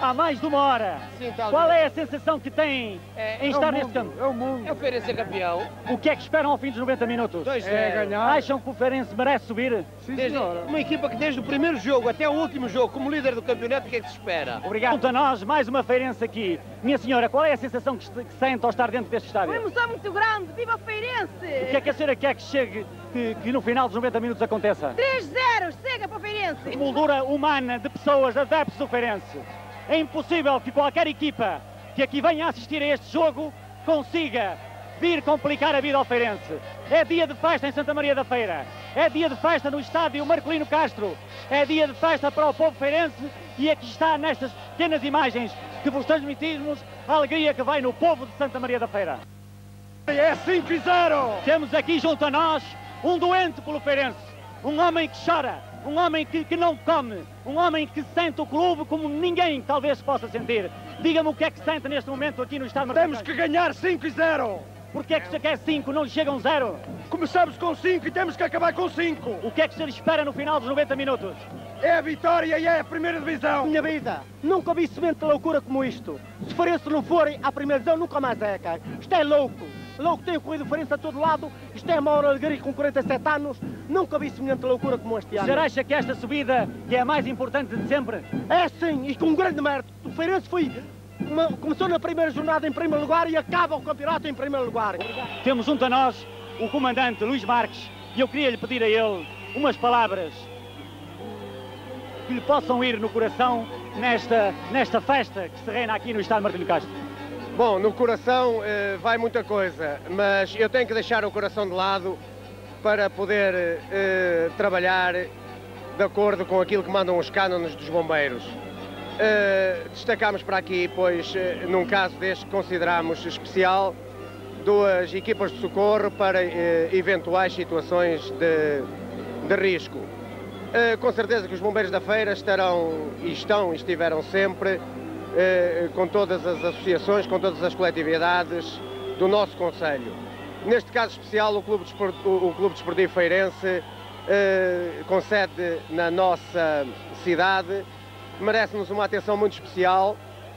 S10: há mais de uma hora.
S12: Sim, talvez.
S10: Qual é a sensação que têm
S12: É,
S10: em
S12: é
S10: estar
S12: o
S10: neste
S12: mundo,
S10: campo?
S12: É o mundo. É o Feirense ser campeão.
S10: O que é que esperam ao fim dos noventa minutos?
S12: dois zero.
S10: É ganhar. Acham que o Feirense merece subir?
S12: Desde, uma equipa que desde o primeiro jogo até o último jogo, como líder do campeonato, o que é que se espera?
S10: Obrigado. Junto a nós, mais uma Feirense aqui. Minha senhora, qual é a sensação que, que sente ao estar dentro deste estádio?
S8: Uma emoção muito grande, viva o Feirense!
S10: O que é que a senhora quer que chegue, que, que no final dos noventa minutos aconteça?
S8: três zero, chega para o Feirense!
S10: Moldura humana de pessoas adeptos do Feirense. É impossível que qualquer equipa que aqui venha assistir a este jogo consiga vir complicar a vida ao Feirense. É dia de festa em Santa Maria da Feira. É dia de festa no estádio Marcolino Castro. É dia de festa para o povo feirense e aqui está nestas pequenas imagens que vos transmitimos a alegria que vai no povo de Santa Maria da Feira. É cinco zero! Temos aqui junto a nós um doente pelo Feirense. Um homem que chora, um homem que, que não come, um homem que sente o clube como ninguém talvez possa sentir. Diga-me o que é que sente neste momento aqui no estádio.
S9: Temos que ganhar cinco zero!
S10: Porquê é que se quer cinco, não lhe chega um zero?
S9: Começamos com cinco e temos que acabar com cinco.
S10: O que é que se espera no final dos noventa minutos?
S9: É a vitória e é a primeira divisão.
S13: Minha vida, nunca vi semente de loucura como isto. Se Feirense não forem à primeira divisão, nunca mais é, cara. Isto é louco. Louco tem corrido Feirense a todo lado. Isto é a maior alegria com quarenta e sete anos. Nunca vi semente de loucura como este ano.
S10: O senhor acha que esta subida que é a mais importante de sempre?
S13: É sim, e com um grande mérito. O Feirense foi... Uma, começou na primeira jornada em primeiro lugar e acaba o campeonato em primeiro lugar.
S10: Temos junto a nós o comandante Luís Marques e eu queria lhe pedir a ele umas palavras que lhe possam ir no coração nesta, nesta festa que se reina aqui no estádio Marcolino Castro.
S12: Bom, no coração eh, vai muita coisa, mas eu tenho que deixar o coração de lado para poder eh, trabalhar de acordo com aquilo que mandam os cânones dos bombeiros. Uh, destacamos para aqui, pois, uh, num caso deste, consideramos especial duas equipas de socorro para uh, eventuais situações de, de risco. Uh, com certeza que os bombeiros da Feira estarão, e estão, e estiveram sempre, uh, com todas as associações, com todas as coletividades do nosso concelho. Neste caso especial, o Clube Desportivo, o Clube Desportivo Feirense, uh, com sede na nossa cidade, merece-nos uma atenção muito especial,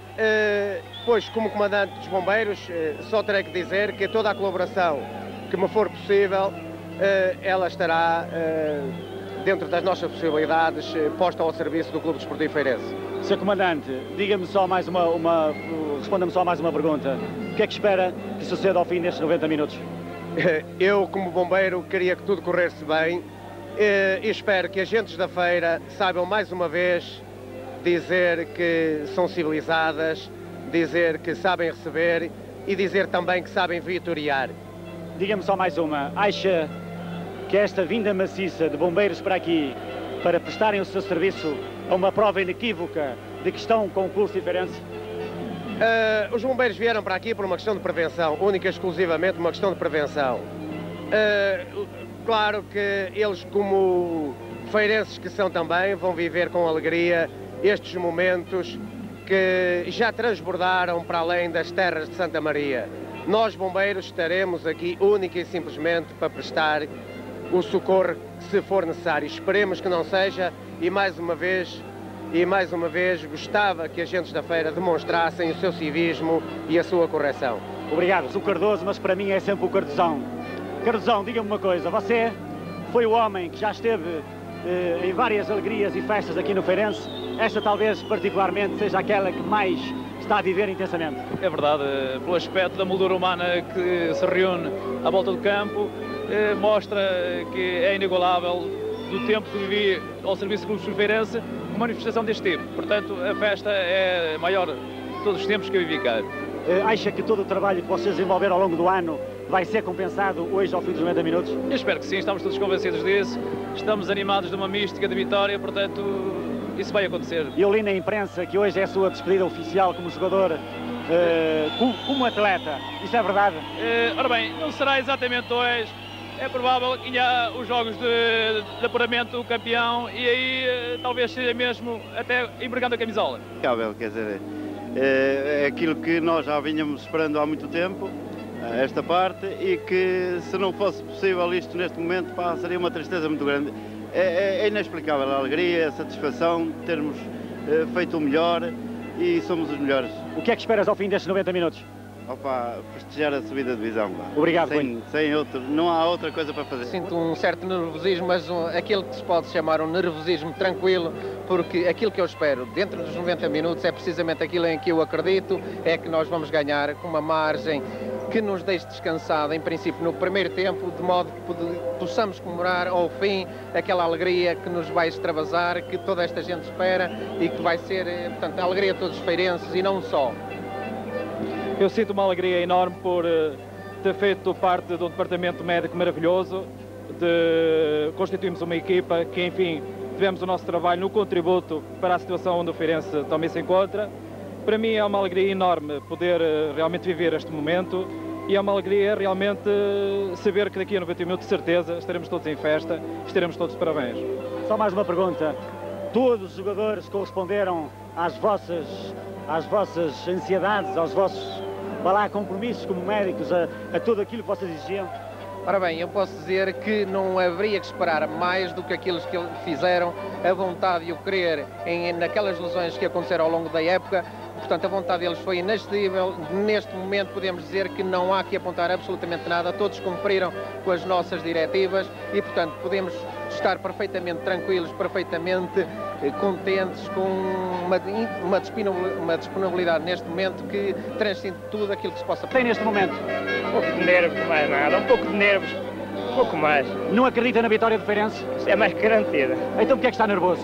S12: pois como comandante dos bombeiros só terei que dizer que toda a colaboração que me for possível, ela estará dentro das nossas possibilidades posta ao serviço do Clube Desportivo Feirense.
S10: senhor Comandante, diga-me só mais uma, uma responda-me só mais uma pergunta. O que é que espera que suceda ao fim destes noventa minutos?
S12: Eu, como bombeiro, queria que tudo corresse bem e espero que agentes da feira saibam mais uma vez dizer que são civilizadas, dizer que sabem receber e dizer também que sabem vitoriar.
S10: Diga-me só mais uma. Acha que esta vinda maciça de bombeiros para aqui para prestarem o seu serviço é uma prova inequívoca de que estão com o Clube Feirense?
S12: Uh, os bombeiros vieram para aqui por uma questão de prevenção, única e exclusivamente uma questão de prevenção. Uh, claro que eles, como feirenses que são também, vão viver com alegria estes momentos que já transbordaram para além das terras de Santa Maria. Nós, bombeiros, estaremos aqui única e simplesmente para prestar o socorro que se for necessário. Esperemos que não seja e mais uma vez, e mais uma vez gostava que agentes da feira demonstrassem o seu civismo e a sua correção.
S10: Obrigado, sou Cardoso, mas para mim é sempre o Cardozão. Cardozão, diga-me uma coisa, você foi o homem que já esteve eh, em várias alegrias e festas aqui no Feirense. Esta talvez particularmente seja aquela que mais está a viver intensamente.
S24: É verdade, pelo aspecto da moldura humana que se reúne à volta do campo, eh, mostra que é inigualável do tempo que vivi ao serviço do Clube Feirense uma manifestação deste tipo. Portanto, a festa é maior de todos os tempos que eu vivi cá.
S10: Eh, acha que todo o trabalho que vocês desenvolveram ao longo do ano vai ser compensado hoje ao fim dos noventa minutos?
S24: Eu espero que sim, estamos todos convencidos disso, estamos animados de uma mística de vitória, portanto, isso vai acontecer.
S10: Eu li na imprensa que hoje é a sua despedida oficial como jogador, eh, como, como atleta, isso é verdade?
S24: Eh, ora bem, não será exatamente hoje, é provável que há os jogos de, de apuramento do campeão e aí eh, talvez seja mesmo até embargando a camisola.
S25: Quer dizer, é aquilo que nós já vinhamos esperando há muito tempo, esta parte, e que se não fosse possível isto neste momento, pá, seria uma tristeza muito grande. É, é, é inexplicável a alegria, a satisfação de termos eh, feito o melhor, e somos os melhores.
S10: O que é que esperas ao fim destes noventa minutos?
S25: Opa, festejar a subida de divisão. Pá.
S10: Obrigado,
S25: sem, sem outro, não há outra coisa para fazer.
S7: Sinto um certo nervosismo, mas um, aquilo que se pode chamar um nervosismo tranquilo, porque aquilo que eu espero dentro dos noventa minutos é precisamente aquilo em que eu acredito, é que nós vamos ganhar com uma margem que nos deixe descansado, em princípio, no primeiro tempo, de modo que possamos comemorar ao fim aquela alegria que nos vai extravasar, que toda esta gente espera e que vai ser, portanto, a alegria de todos os feirenses e não só.
S24: Eu sinto uma alegria enorme por uh, ter feito parte de um departamento médico maravilhoso, de constituirmos uma equipa que, enfim, tivemos o nosso trabalho no contributo para a situação onde o Feirense também se encontra. Para mim é uma alegria enorme poder uh, realmente viver este momento e é uma alegria realmente uh, saber que daqui a noventa minutos, de certeza, estaremos todos em festa, estaremos todos de parabéns.
S10: Só mais uma pergunta. Todos os jogadores corresponderam às vossas, às vossas ansiedades, aos vossos vá lá, compromissos como médicos, a, a tudo aquilo que vocês exigiam?
S7: Ora bem, eu posso dizer que não haveria que esperar mais do que aqueles que fizeram, a vontade e o querer em, naquelas lesões que aconteceram ao longo da época. Portanto, a vontade deles foi inexcedível. Neste momento podemos dizer que não há que apontar absolutamente nada, todos cumpriram com as nossas diretivas e, portanto, podemos estar perfeitamente tranquilos, perfeitamente eh, contentes, com uma, uma, disponibilidade, uma disponibilidade neste momento que transcende tudo aquilo que se possa...
S10: Tem neste momento?
S15: Um pouco de nervos, mais nada, um pouco de nervos, um pouco mais.
S10: Não acredita na vitória do Feirense?
S15: É mais que garantida.
S10: Então porquê é que está nervoso?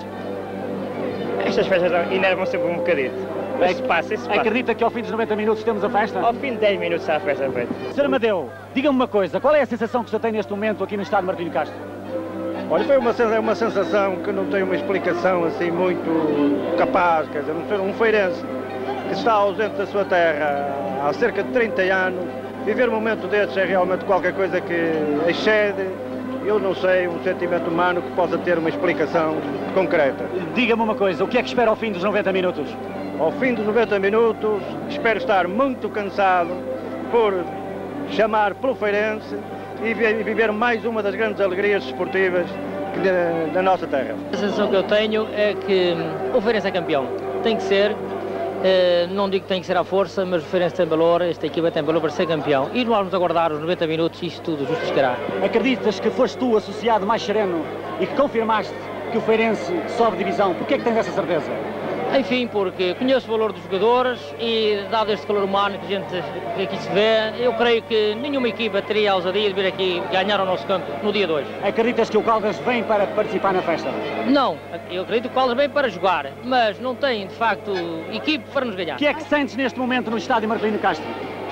S15: Estas festas enervam sempre um bocadito. Mas isso passa, isso passa.
S10: Acredita que ao fim dos noventa minutos temos a festa?
S15: Ao fim de dez minutos está a festa feita.
S10: senhor Amadeu, diga-me uma coisa, qual é a sensação que o senhor tem neste momento aqui no estádio Martílio Castro?
S17: Olha, foi uma, uma sensação que não tem uma explicação assim muito capaz, quer dizer, um feirense que está ausente da sua terra há cerca de trinta anos, viver um momento destes é realmente qualquer coisa que excede, eu não sei, um sentimento humano que possa ter uma explicação concreta.
S10: Diga-me uma coisa, o que é que espera ao fim dos noventa minutos?
S17: Ao fim dos noventa minutos, espero estar muito cansado por chamar pelo Feirense e viver mais uma das grandes alegrias esportivas da, da nossa terra.
S18: A sensação que eu tenho é que o Feirense é campeão. Tem que ser, eh, não digo que tem que ser à força, mas o Feirense tem valor, esta equipa tem valor para ser campeão. E vamos aguardar os noventa minutos e isto tudo justificará.
S10: Acreditas que foste tu, associado mais sereno, e que confirmaste que o Feirense sobe divisão? Porquê é que tens essa certeza?
S18: Enfim, porque conheço o valor dos jogadores e, dado este calor humano que a gente que aqui se vê, eu creio que nenhuma equipa teria a ousadia de vir aqui ganhar o nosso campo no dia de hoje.
S10: Acreditas que o Caldas vem para participar na festa?
S18: Não, eu acredito que o Caldas vem para jogar, mas não tem, de facto, equipe para nos ganhar.
S10: O que é que sentes neste momento no estádio Marcelino Castro?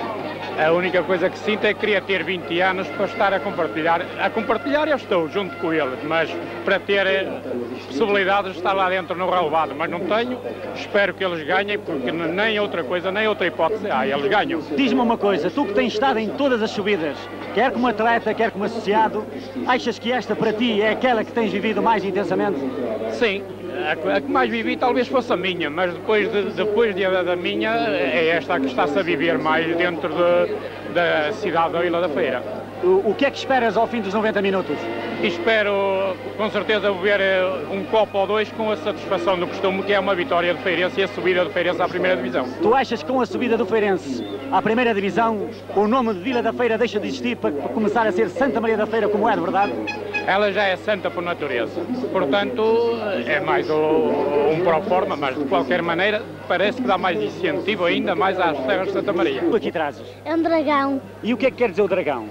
S19: A única coisa que sinto é que queria ter vinte anos para estar a compartilhar. A compartilhar eu estou junto com eles, mas para ter possibilidades de estar lá dentro no relevado, mas não tenho. Espero que eles ganhem, porque nem outra coisa, nem outra hipótese há, eles ganham.
S10: Diz-me uma coisa, tu que tens estado em todas as subidas, quer como atleta, quer como associado, achas que esta para ti é aquela que tens vivido mais intensamente?
S19: Sim. A, a que mais vivi talvez fosse a minha, mas depois, de, depois de, da minha é esta que está-se a viver mais dentro de, da cidade da Ilha da Feira.
S10: O, o que é que esperas ao fim dos noventa minutos?
S19: Espero com certeza ver um copo ou dois com a satisfação do costume, que é uma vitória do Feirense e a subida do Feirense à primeira divisão.
S10: Tu achas que com a subida do Feirense à primeira divisão o nome de Vila da Feira deixa de existir para começar a ser Santa Maria da Feira, como é de verdade?
S19: Ela já é santa por natureza, portanto é mais um pró-forma, mas de qualquer maneira parece que dá mais incentivo ainda mais às terras de Santa Maria.
S10: Tu aqui trazes?
S26: É um dragão.
S10: E o que é que quer dizer o dragão?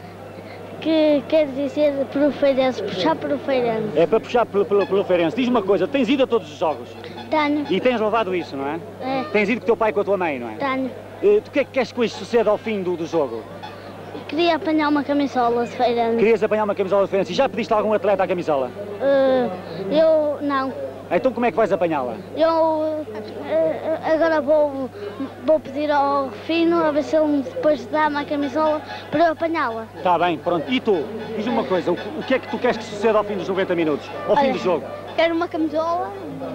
S26: Que quer dizer pelo Feirense, puxar pelo Feirense.
S10: É para puxar pelo, pelo, pelo Feirense. Diz-me uma coisa, tens ido a todos os jogos?
S26: Tenho.
S10: E tens levado isso, não é?
S26: É.
S10: Tens ido com o teu pai e com a tua mãe, não é?
S26: Tenho.
S10: E, tu o que é que queres que isto suceda ao fim do, do jogo?
S26: Queria apanhar uma camisola de Feirense.
S10: Querias apanhar uma camisola de Feirense. E já pediste a algum atleta a camisola?
S26: Uh, eu não.
S10: Então como é que vais apanhá-la?
S26: Eu uh, agora vou, vou pedir ao Rufino a ver se ele depois dá-me a camisola para eu apanhá-la.
S10: Está bem, pronto. E tu? Diz-me uma coisa, o, o que é que tu queres que suceda ao fim dos noventa minutos? Ao
S26: Olha,
S10: fim do jogo?
S26: Quero uma camisola,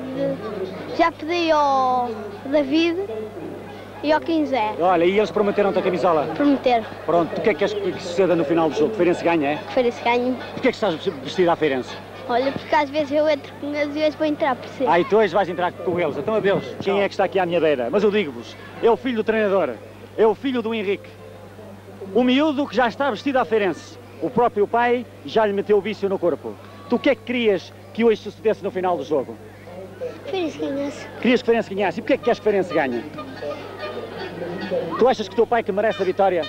S26: já pedi ao David e ao quem quiser.
S10: Olha, e eles prometeram-te a camisola?
S26: Prometeram.
S10: Pronto, o que é que queres que suceda no final do jogo? Que Feirense ganha, é?
S26: Que Feirense ganhe.
S10: Porquê é que estás vestida à Feirense?
S26: Olha, porque às vezes eu entro com eles e às vezes vou entrar por cima.
S4: Ah, e tu hoje vais entrar com eles. Então adeus. Quem é que está aqui à minha beira? Mas eu digo-vos, é o filho do treinador, é o filho do Henrique. O miúdo que já está vestido à Feirense. O próprio pai já lhe meteu o vício no corpo. Tu o que é que querias que hoje sucedesse no final do jogo?
S26: Feirense ganhasse.
S4: Querias que Feirense ganhasse. E porquê é que queres que Feirense ganhe? Tu achas que o teu pai que merece a vitória?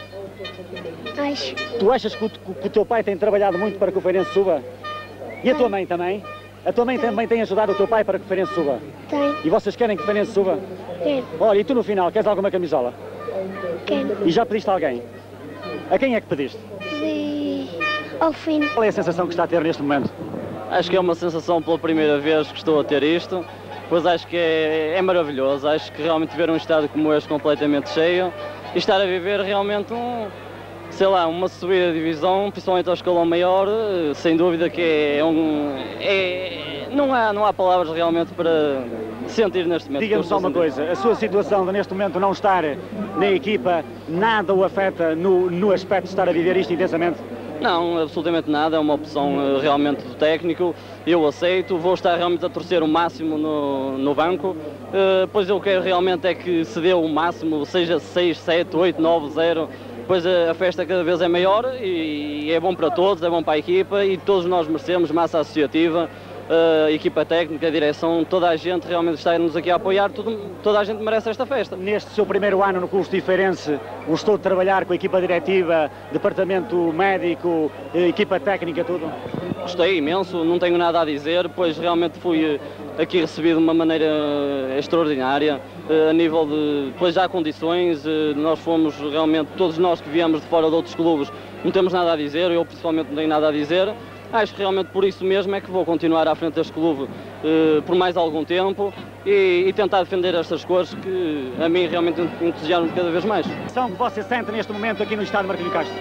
S26: Acho.
S4: Tu achas que o, que o teu pai tem trabalhado muito para que o Feirense suba? E a tua mãe também? A tua mãe tem. também tem ajudado o teu pai para que o Feirense suba?
S26: Tem.
S4: E vocês querem que o Feirense suba?
S26: Quero.
S4: Olha, e tu no final, queres alguma camisola?
S26: Quero.
S4: E já pediste a alguém? A quem é que pediste?
S26: Pedi ao fim.
S4: Qual é a sensação que está a ter neste momento?
S1: Acho que é uma sensação pela primeira vez que estou a ter isto, pois acho que é, é maravilhoso. Acho que realmente ver um estádio como este completamente cheio e estar a viver realmente um, sei lá, uma subida de divisão, principalmente ao escalão maior, sem dúvida que é um... É, não, há, não há palavras realmente para sentir neste momento.
S4: Diga-me só uma coisa, a sua situação de neste momento não estar na equipa, nada o afeta no, no aspecto de estar a viver isto intensamente?
S1: Não, absolutamente nada, é uma opção uh, realmente do técnico, eu aceito, vou estar realmente a torcer o máximo no, no banco, uh, pois eu quero realmente é que se dê o máximo, seja seis, sete, oito, nove, zero, pois a, a festa cada vez é maior e, e é bom para todos, é bom para a equipa e todos nós merecemos, massa associativa, a equipa técnica, a direção, toda a gente realmente está-nos aqui a apoiar, tudo, toda a gente merece esta festa.
S4: Neste seu primeiro ano no curso de Feirense, gostou de trabalhar com a equipa diretiva, departamento médico, equipa técnica, tudo?
S1: Gostei imenso, não tenho nada a dizer, pois realmente fui aqui recebido de uma maneira extraordinária, a nível de, pois já há condições, nós fomos realmente, todos nós que viemos de fora de outros clubes, não temos nada a dizer, eu principalmente não tenho nada a dizer. Acho que realmente por isso mesmo é que vou continuar à frente deste clube eh, por mais algum tempo e, e tentar defender estas cores que a mim realmente entusiasmam cada vez mais.
S4: A sensação que você sente neste momento aqui no estádio Marcelino Castro?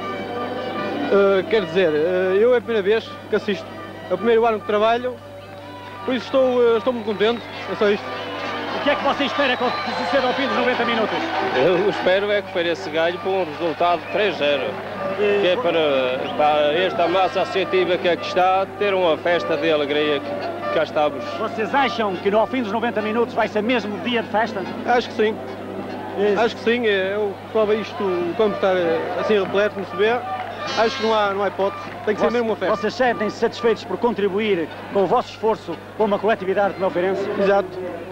S12: Uh, quer dizer, uh, eu é a primeira vez que assisto, é o primeiro ano que trabalho, por isso estou, uh, estou muito contente, é só isto.
S4: O que é que você espera que suceda ao fim dos noventa minutos?
S14: Eu espero é que o Feirense ganhe por um resultado três a zero. Que é para, para esta massa associativa que aqui está, ter uma festa de alegria que cá estamos.
S4: Vocês acham que ao fim dos noventa minutos vai ser mesmo dia de festa?
S12: Acho que sim. É. Acho que sim. Eu prova isto, o campo estar assim repleto, como se vê. Acho que não há, não há hipótese. Tem que ser
S4: Você,
S12: mesmo uma festa.
S4: Vocês sentem-se satisfeitos por contribuir com o vosso esforço com uma coletividade como é o Feirense?
S12: Exato.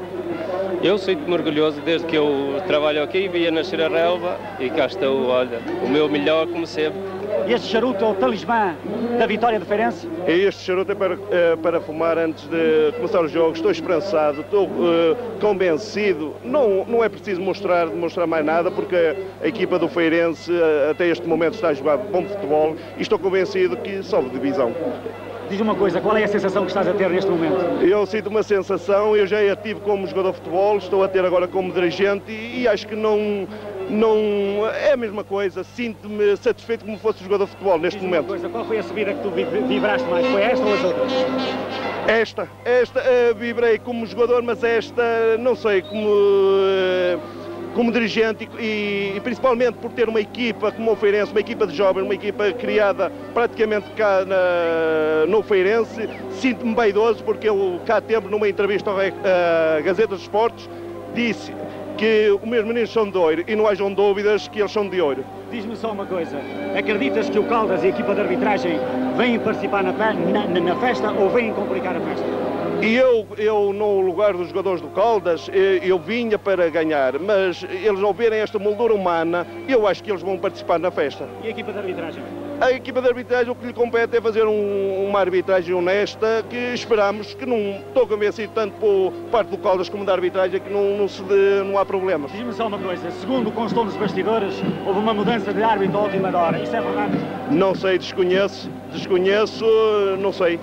S14: Eu sinto-me orgulhoso desde que eu trabalho aqui, via nascer a relva e cá estou, olha, o meu melhor como sempre.
S4: E este charuto é o talismã da vitória do Feirense?
S20: Este charuto é para, é para fumar antes de começar os jogos. Estou esperançado, estou uh, convencido. Não, não é preciso mostrar, demonstrar mais nada, porque a equipa do Feirense uh, até este momento está a jogar bom futebol e estou convencido que sobe divisão.
S4: Diz-me uma coisa, qual é a sensação que estás a ter neste momento?
S20: Eu sinto uma sensação, eu já a tive como jogador de futebol, estou a ter agora como dirigente e, e acho que não, não é a mesma coisa. Sinto-me satisfeito como fosse jogador de futebol neste momento.
S4: Coisa, qual foi a subida que tu vibraste mais? Foi esta ou as outras?
S20: Esta, esta uh, vibrei como jogador, mas esta não sei, como... Uh, como dirigente e, e principalmente por ter uma equipa como o Feirense, uma equipa de jovens, uma equipa criada praticamente cá na, no Feirense, sinto-me vaidoso porque eu cá tempo numa entrevista à Gazeta dos Esportes disse que os meus meninos são de ouro e não hajam dúvidas que eles são de ouro.
S4: Diz-me só uma coisa, acreditas que o Caldas e a equipa de arbitragem vêm participar na, na, na festa ou vêm complicar a festa?
S20: E eu, eu, no lugar dos jogadores do Caldas, eu vinha para ganhar, mas eles ao verem esta moldura humana, eu acho que eles vão participar na festa.
S4: E a equipa de arbitragem?
S20: A equipa de arbitragem, o que lhe compete é fazer um, uma arbitragem honesta, que esperamos, que não estou convencido tanto por parte do Caldas como da arbitragem, que não, não, se de, não há problemas.
S4: Diz-me só uma coisa, segundo constou nos bastidores, houve uma mudança de árbitro à última hora, isso é verdade?
S20: Não sei, desconheço, desconheço, não sei.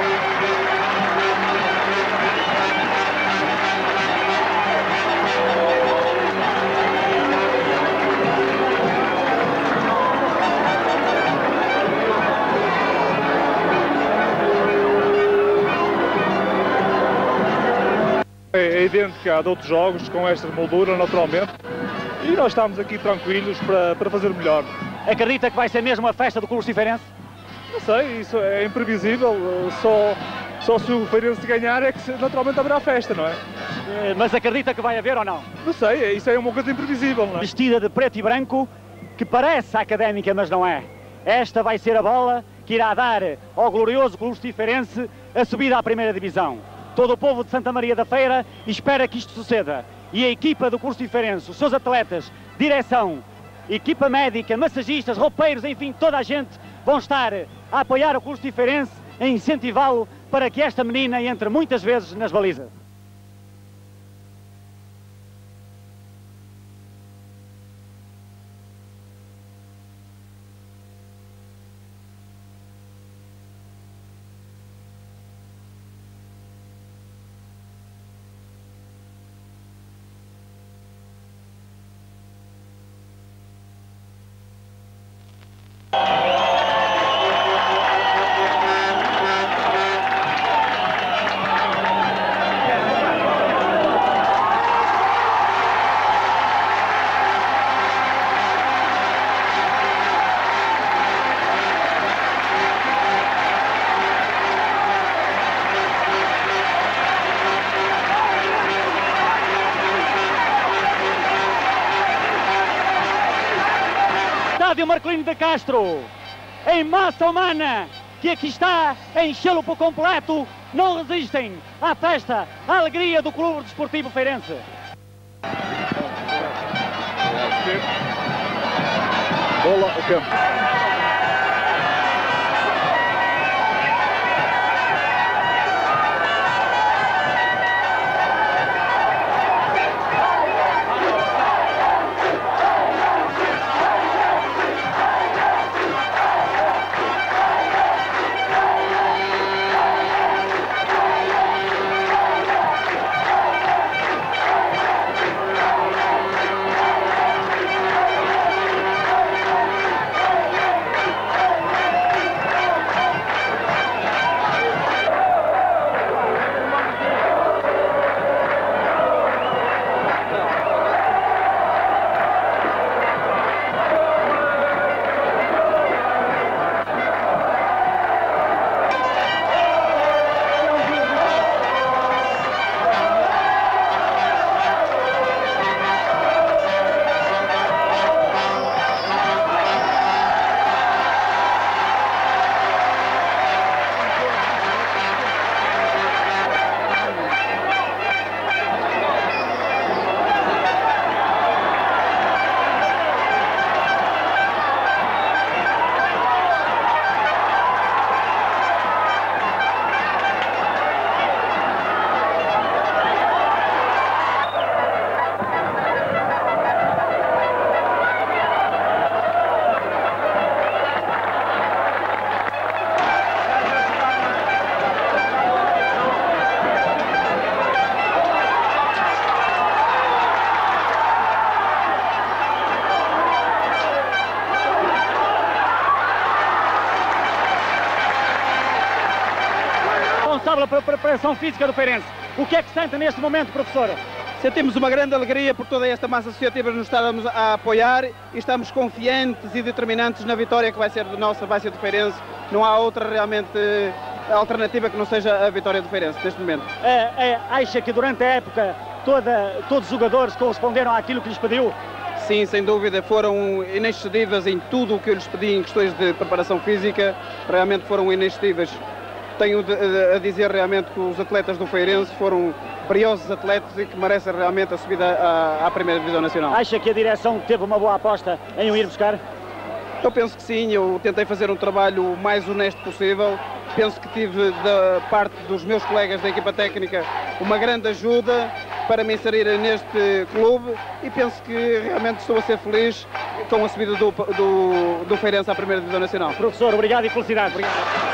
S21: É idêntica a de outros jogos, com esta moldura, naturalmente, e nós estamos aqui tranquilos para, para fazer melhor.
S4: Acredita que vai ser mesmo a festa do Clube Feirense?
S21: Não sei, isso é imprevisível, só Só se o Feirense ganhar é que naturalmente haverá festa, não é?
S10: Mas acredita que vai haver ou não?
S21: Não sei, isso é uma coisa imprevisível, não é?
S10: Vestida de preto e branco, que parece académica, mas não é. Esta vai ser a bola que irá dar ao glorioso Clube Feirense a subida à primeira divisão. Todo o povo de Santa Maria da Feira espera que isto suceda. E a equipa do Curso Feirense, os seus atletas, direção, equipa médica, massagistas, roupeiros, enfim, toda a gente vão estar a apoiar o Curso Feirense, a incentivá-lo para que esta menina entre muitas vezes nas balizas. Estádio Marcelino de Castro, em massa humana, que aqui está a enchê-lo por completo, não resistem à festa, à alegria do Clube Desportivo Feirense.
S21: Bola ao campo.
S10: Pela preparação física do Feirense. O que é que sente neste momento, professora?
S2: Sentimos uma grande alegria por toda esta massa associativa nos estarmos a apoiar e estamos confiantes e determinantes na vitória que vai ser nossa, vai ser do Feirense. Não há outra realmente alternativa que não seja a vitória do Feirense neste momento.
S10: É, é, acha que durante a época toda, todos os jogadores corresponderam àquilo que lhes pediu?
S2: Sim, sem dúvida, foram inexcedíveis em tudo o que eu lhes pedi em questões de preparação física, realmente foram inexcedíveis. Tenho de, de, a dizer realmente que os atletas do Feirense foram briosos atletas e que merecem realmente a subida à, à primeira divisão nacional.
S10: Acha que a direção teve uma boa aposta em o ir buscar?
S2: Eu penso que sim, eu tentei fazer um trabalho o mais honesto possível. Penso que tive da parte dos meus colegas da equipa técnica uma grande ajuda para me inserir neste clube e penso que realmente estou a ser feliz com a subida do, do, do Feirense à primeira divisão nacional.
S10: Professor, obrigado e felicidades. Obrigado.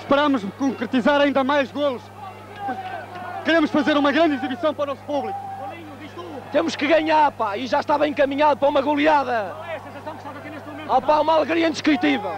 S3: esperamos concretizar ainda mais golos. Queremos fazer uma grande exibição para o nosso público.
S5: Temos que ganhar, pá, e já está bem encaminhado para uma goleada.
S10: Qual é a sensação que estás aqui neste momento?
S5: Oh, pá, uma alegria indescritível.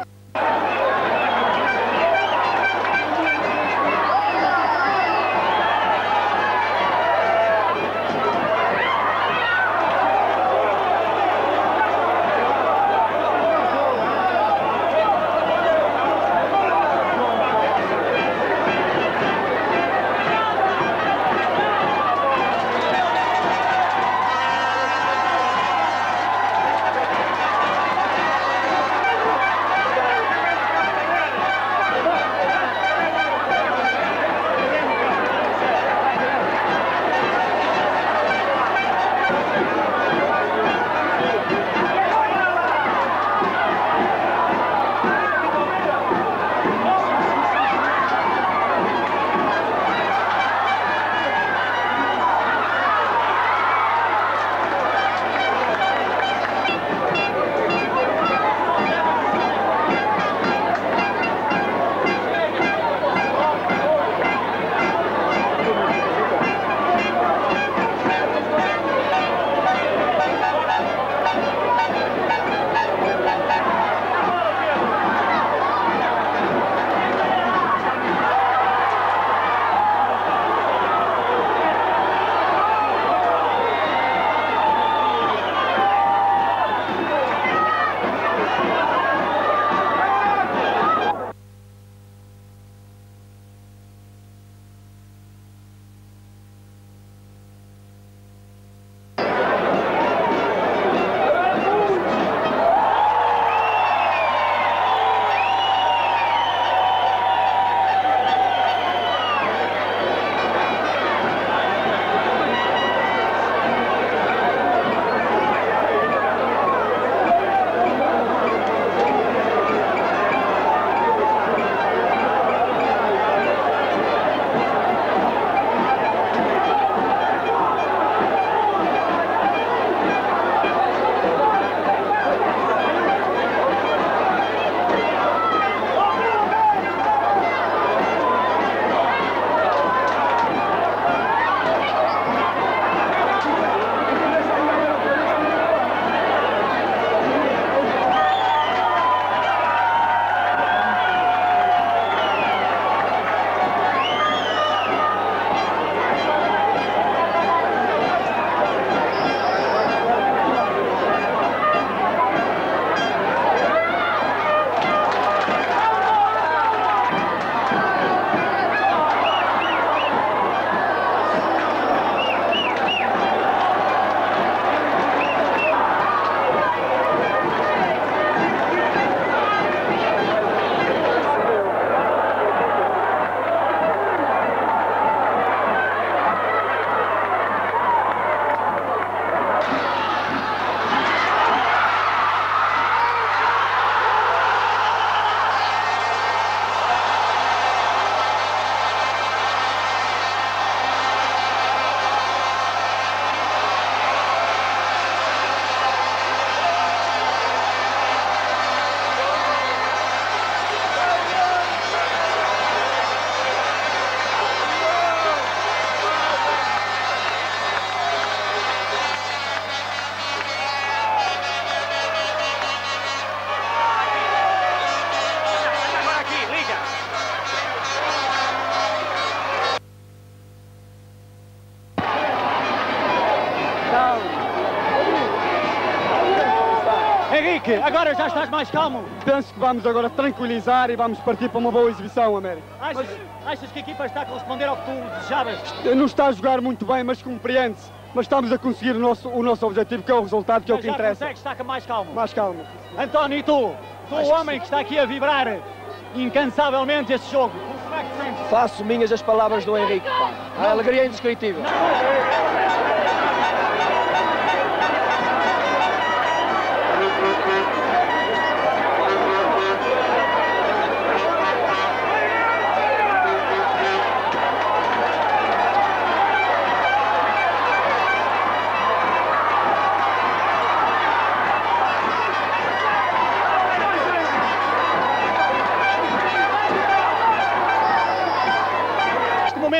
S10: Henrique, agora já estás mais calmo?
S3: Penso que vamos agora tranquilizar e vamos partir para uma boa exibição, América.
S10: Achas, mas... achas que a equipa está a corresponder ao que tu desejavas?
S3: Não está a jogar muito bem, mas compreende-se. Mas estamos a conseguir o nosso, o nosso objetivo, que é o resultado, que mas é o que
S10: já
S3: interessa.
S10: Consegues estar mais calmo?
S3: Mais calmo.
S10: António, e tu? Tu, o homem que está aqui a vibrar incansavelmente este jogo, como é que te sentes?
S5: Faço minhas as palavras do Henrique, pá. A alegria é indescritível.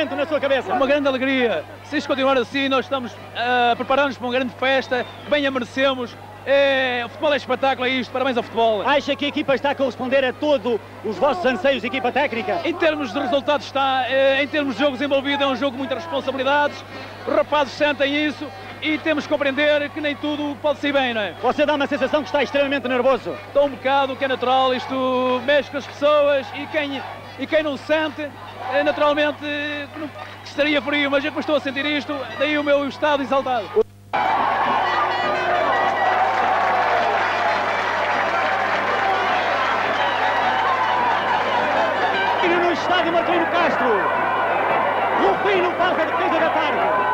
S10: momento na sua cabeça?
S24: É uma grande alegria. Se isto continuar assim, nós estamos a preparar-nos para uma grande festa, que bem a merecemos. É, o futebol é espetáculo, é isto, parabéns ao futebol.
S10: Acha que a equipa está a corresponder a todos os vossos anseios de equipa técnica?
S24: Em termos de resultados está, é, em termos de jogos envolvidos, é um jogo com muitas responsabilidades, os rapazes sentem isso e temos que compreender que nem tudo pode sair bem, não é?
S10: Você dá uma sensação que está extremamente nervoso.
S24: Estou um bocado, que é natural, isto mexe com as pessoas e quem, e quem não sente, é, naturalmente não, estaria frio, mas eu que estou a sentir isto, daí o meu estado exaltado.
S10: Estádio Marcelino Castro, Rufino faz a defesa da tarde.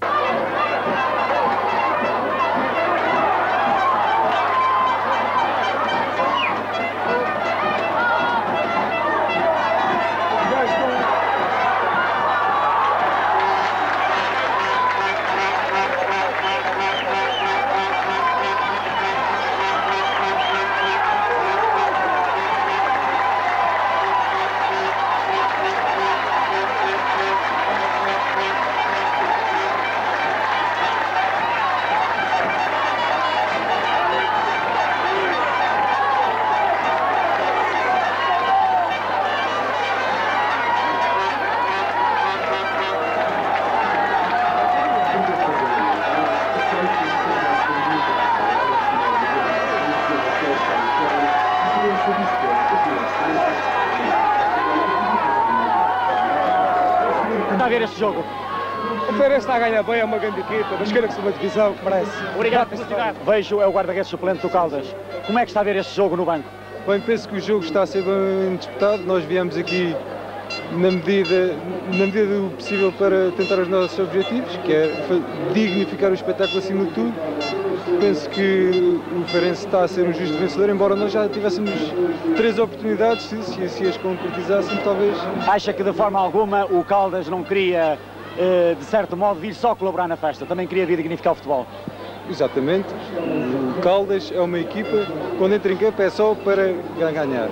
S10: Está a ver este jogo?
S3: O Feirense está a ganhar bem, é uma grande equipa, mas queira que seja uma divisão que merece.
S10: Obrigado por cidade. Vejo é o guarda-redes suplente do Caldas. Como é que está a ver este jogo no banco?
S3: Bem, penso que o jogo está a ser bem disputado. Nós viemos aqui na medida, na medida do possível para tentar os nossos objetivos, que é dignificar o espetáculo acima de tudo. Penso que o Feirense está a ser um justo vencedor, embora nós já tivéssemos três oportunidades, se, se, se as concretizássemos, talvez.
S10: Acha que de forma alguma o Caldas não queria, de certo modo, vir só colaborar na festa, também queria vir dignificar o futebol?
S3: Exatamente. O Caldas é uma equipa, quando entra em campo é só para ganhar.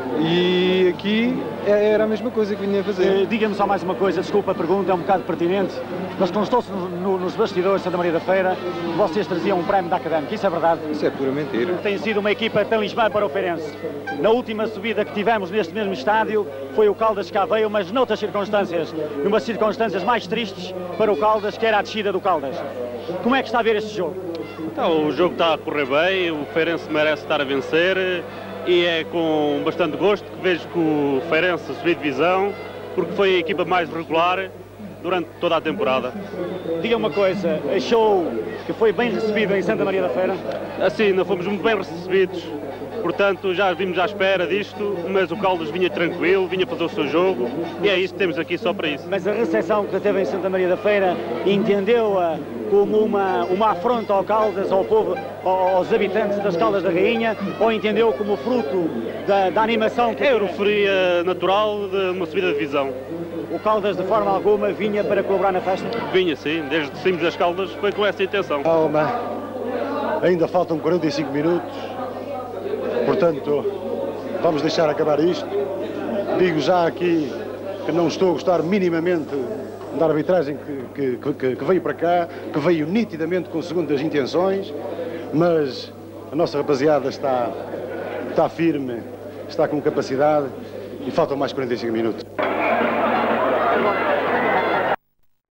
S3: E aqui era a mesma coisa que vinha a fazer.
S10: Uh, Diga-me só mais uma coisa, desculpa a pergunta, é um bocado pertinente, mas constou-se no, no, nos bastidores de Santa Maria da Feira que vocês traziam um prémio da Académica, isso é verdade?
S3: Isso é pura mentira.
S10: Tem sido uma equipa talismã para o Feirense. Na última subida que tivemos neste mesmo estádio foi o Caldas que cá veio, mas noutras circunstâncias, numas circunstâncias mais tristes para o Caldas, que era a descida do Caldas. Como é que está a ver este jogo?
S6: Então, o jogo está a correr bem, o Feirense merece estar a vencer. E é com bastante gosto que vejo que o Feirense subiu divisão, porque foi a equipa mais regular durante toda a temporada.
S10: Diga uma coisa, achou que foi bem recebido em Santa Maria da Feira?
S6: Assim, não fomos muito bem recebidos, portanto já vimos à espera disto, mas o Caldas vinha tranquilo, vinha fazer o seu jogo e é isso que temos aqui só para isso.
S10: Mas a recepção que teve em Santa Maria da Feira, entendeu-a como uma, uma afronta ao Caldas, ao povo, aos habitantes das Caldas da Rainha, ou entendeu como fruto da, da animação que...
S6: É a euforia natural de uma subida de divisão.
S10: O Caldas, de forma alguma, vinha para colaborar na festa?
S6: Vinha, sim. Desde que saímos das Caldas foi com essa intenção.
S8: Calma. Ainda faltam quarenta e cinco minutos. Portanto, vamos deixar acabar isto. Digo já aqui que não estou a gostar minimamente da arbitragem que, que, que, que veio para cá, que veio nitidamente com segundas intenções, mas a nossa rapaziada está, está firme, está com capacidade e faltam mais quarenta e cinco minutos.
S10: Agora.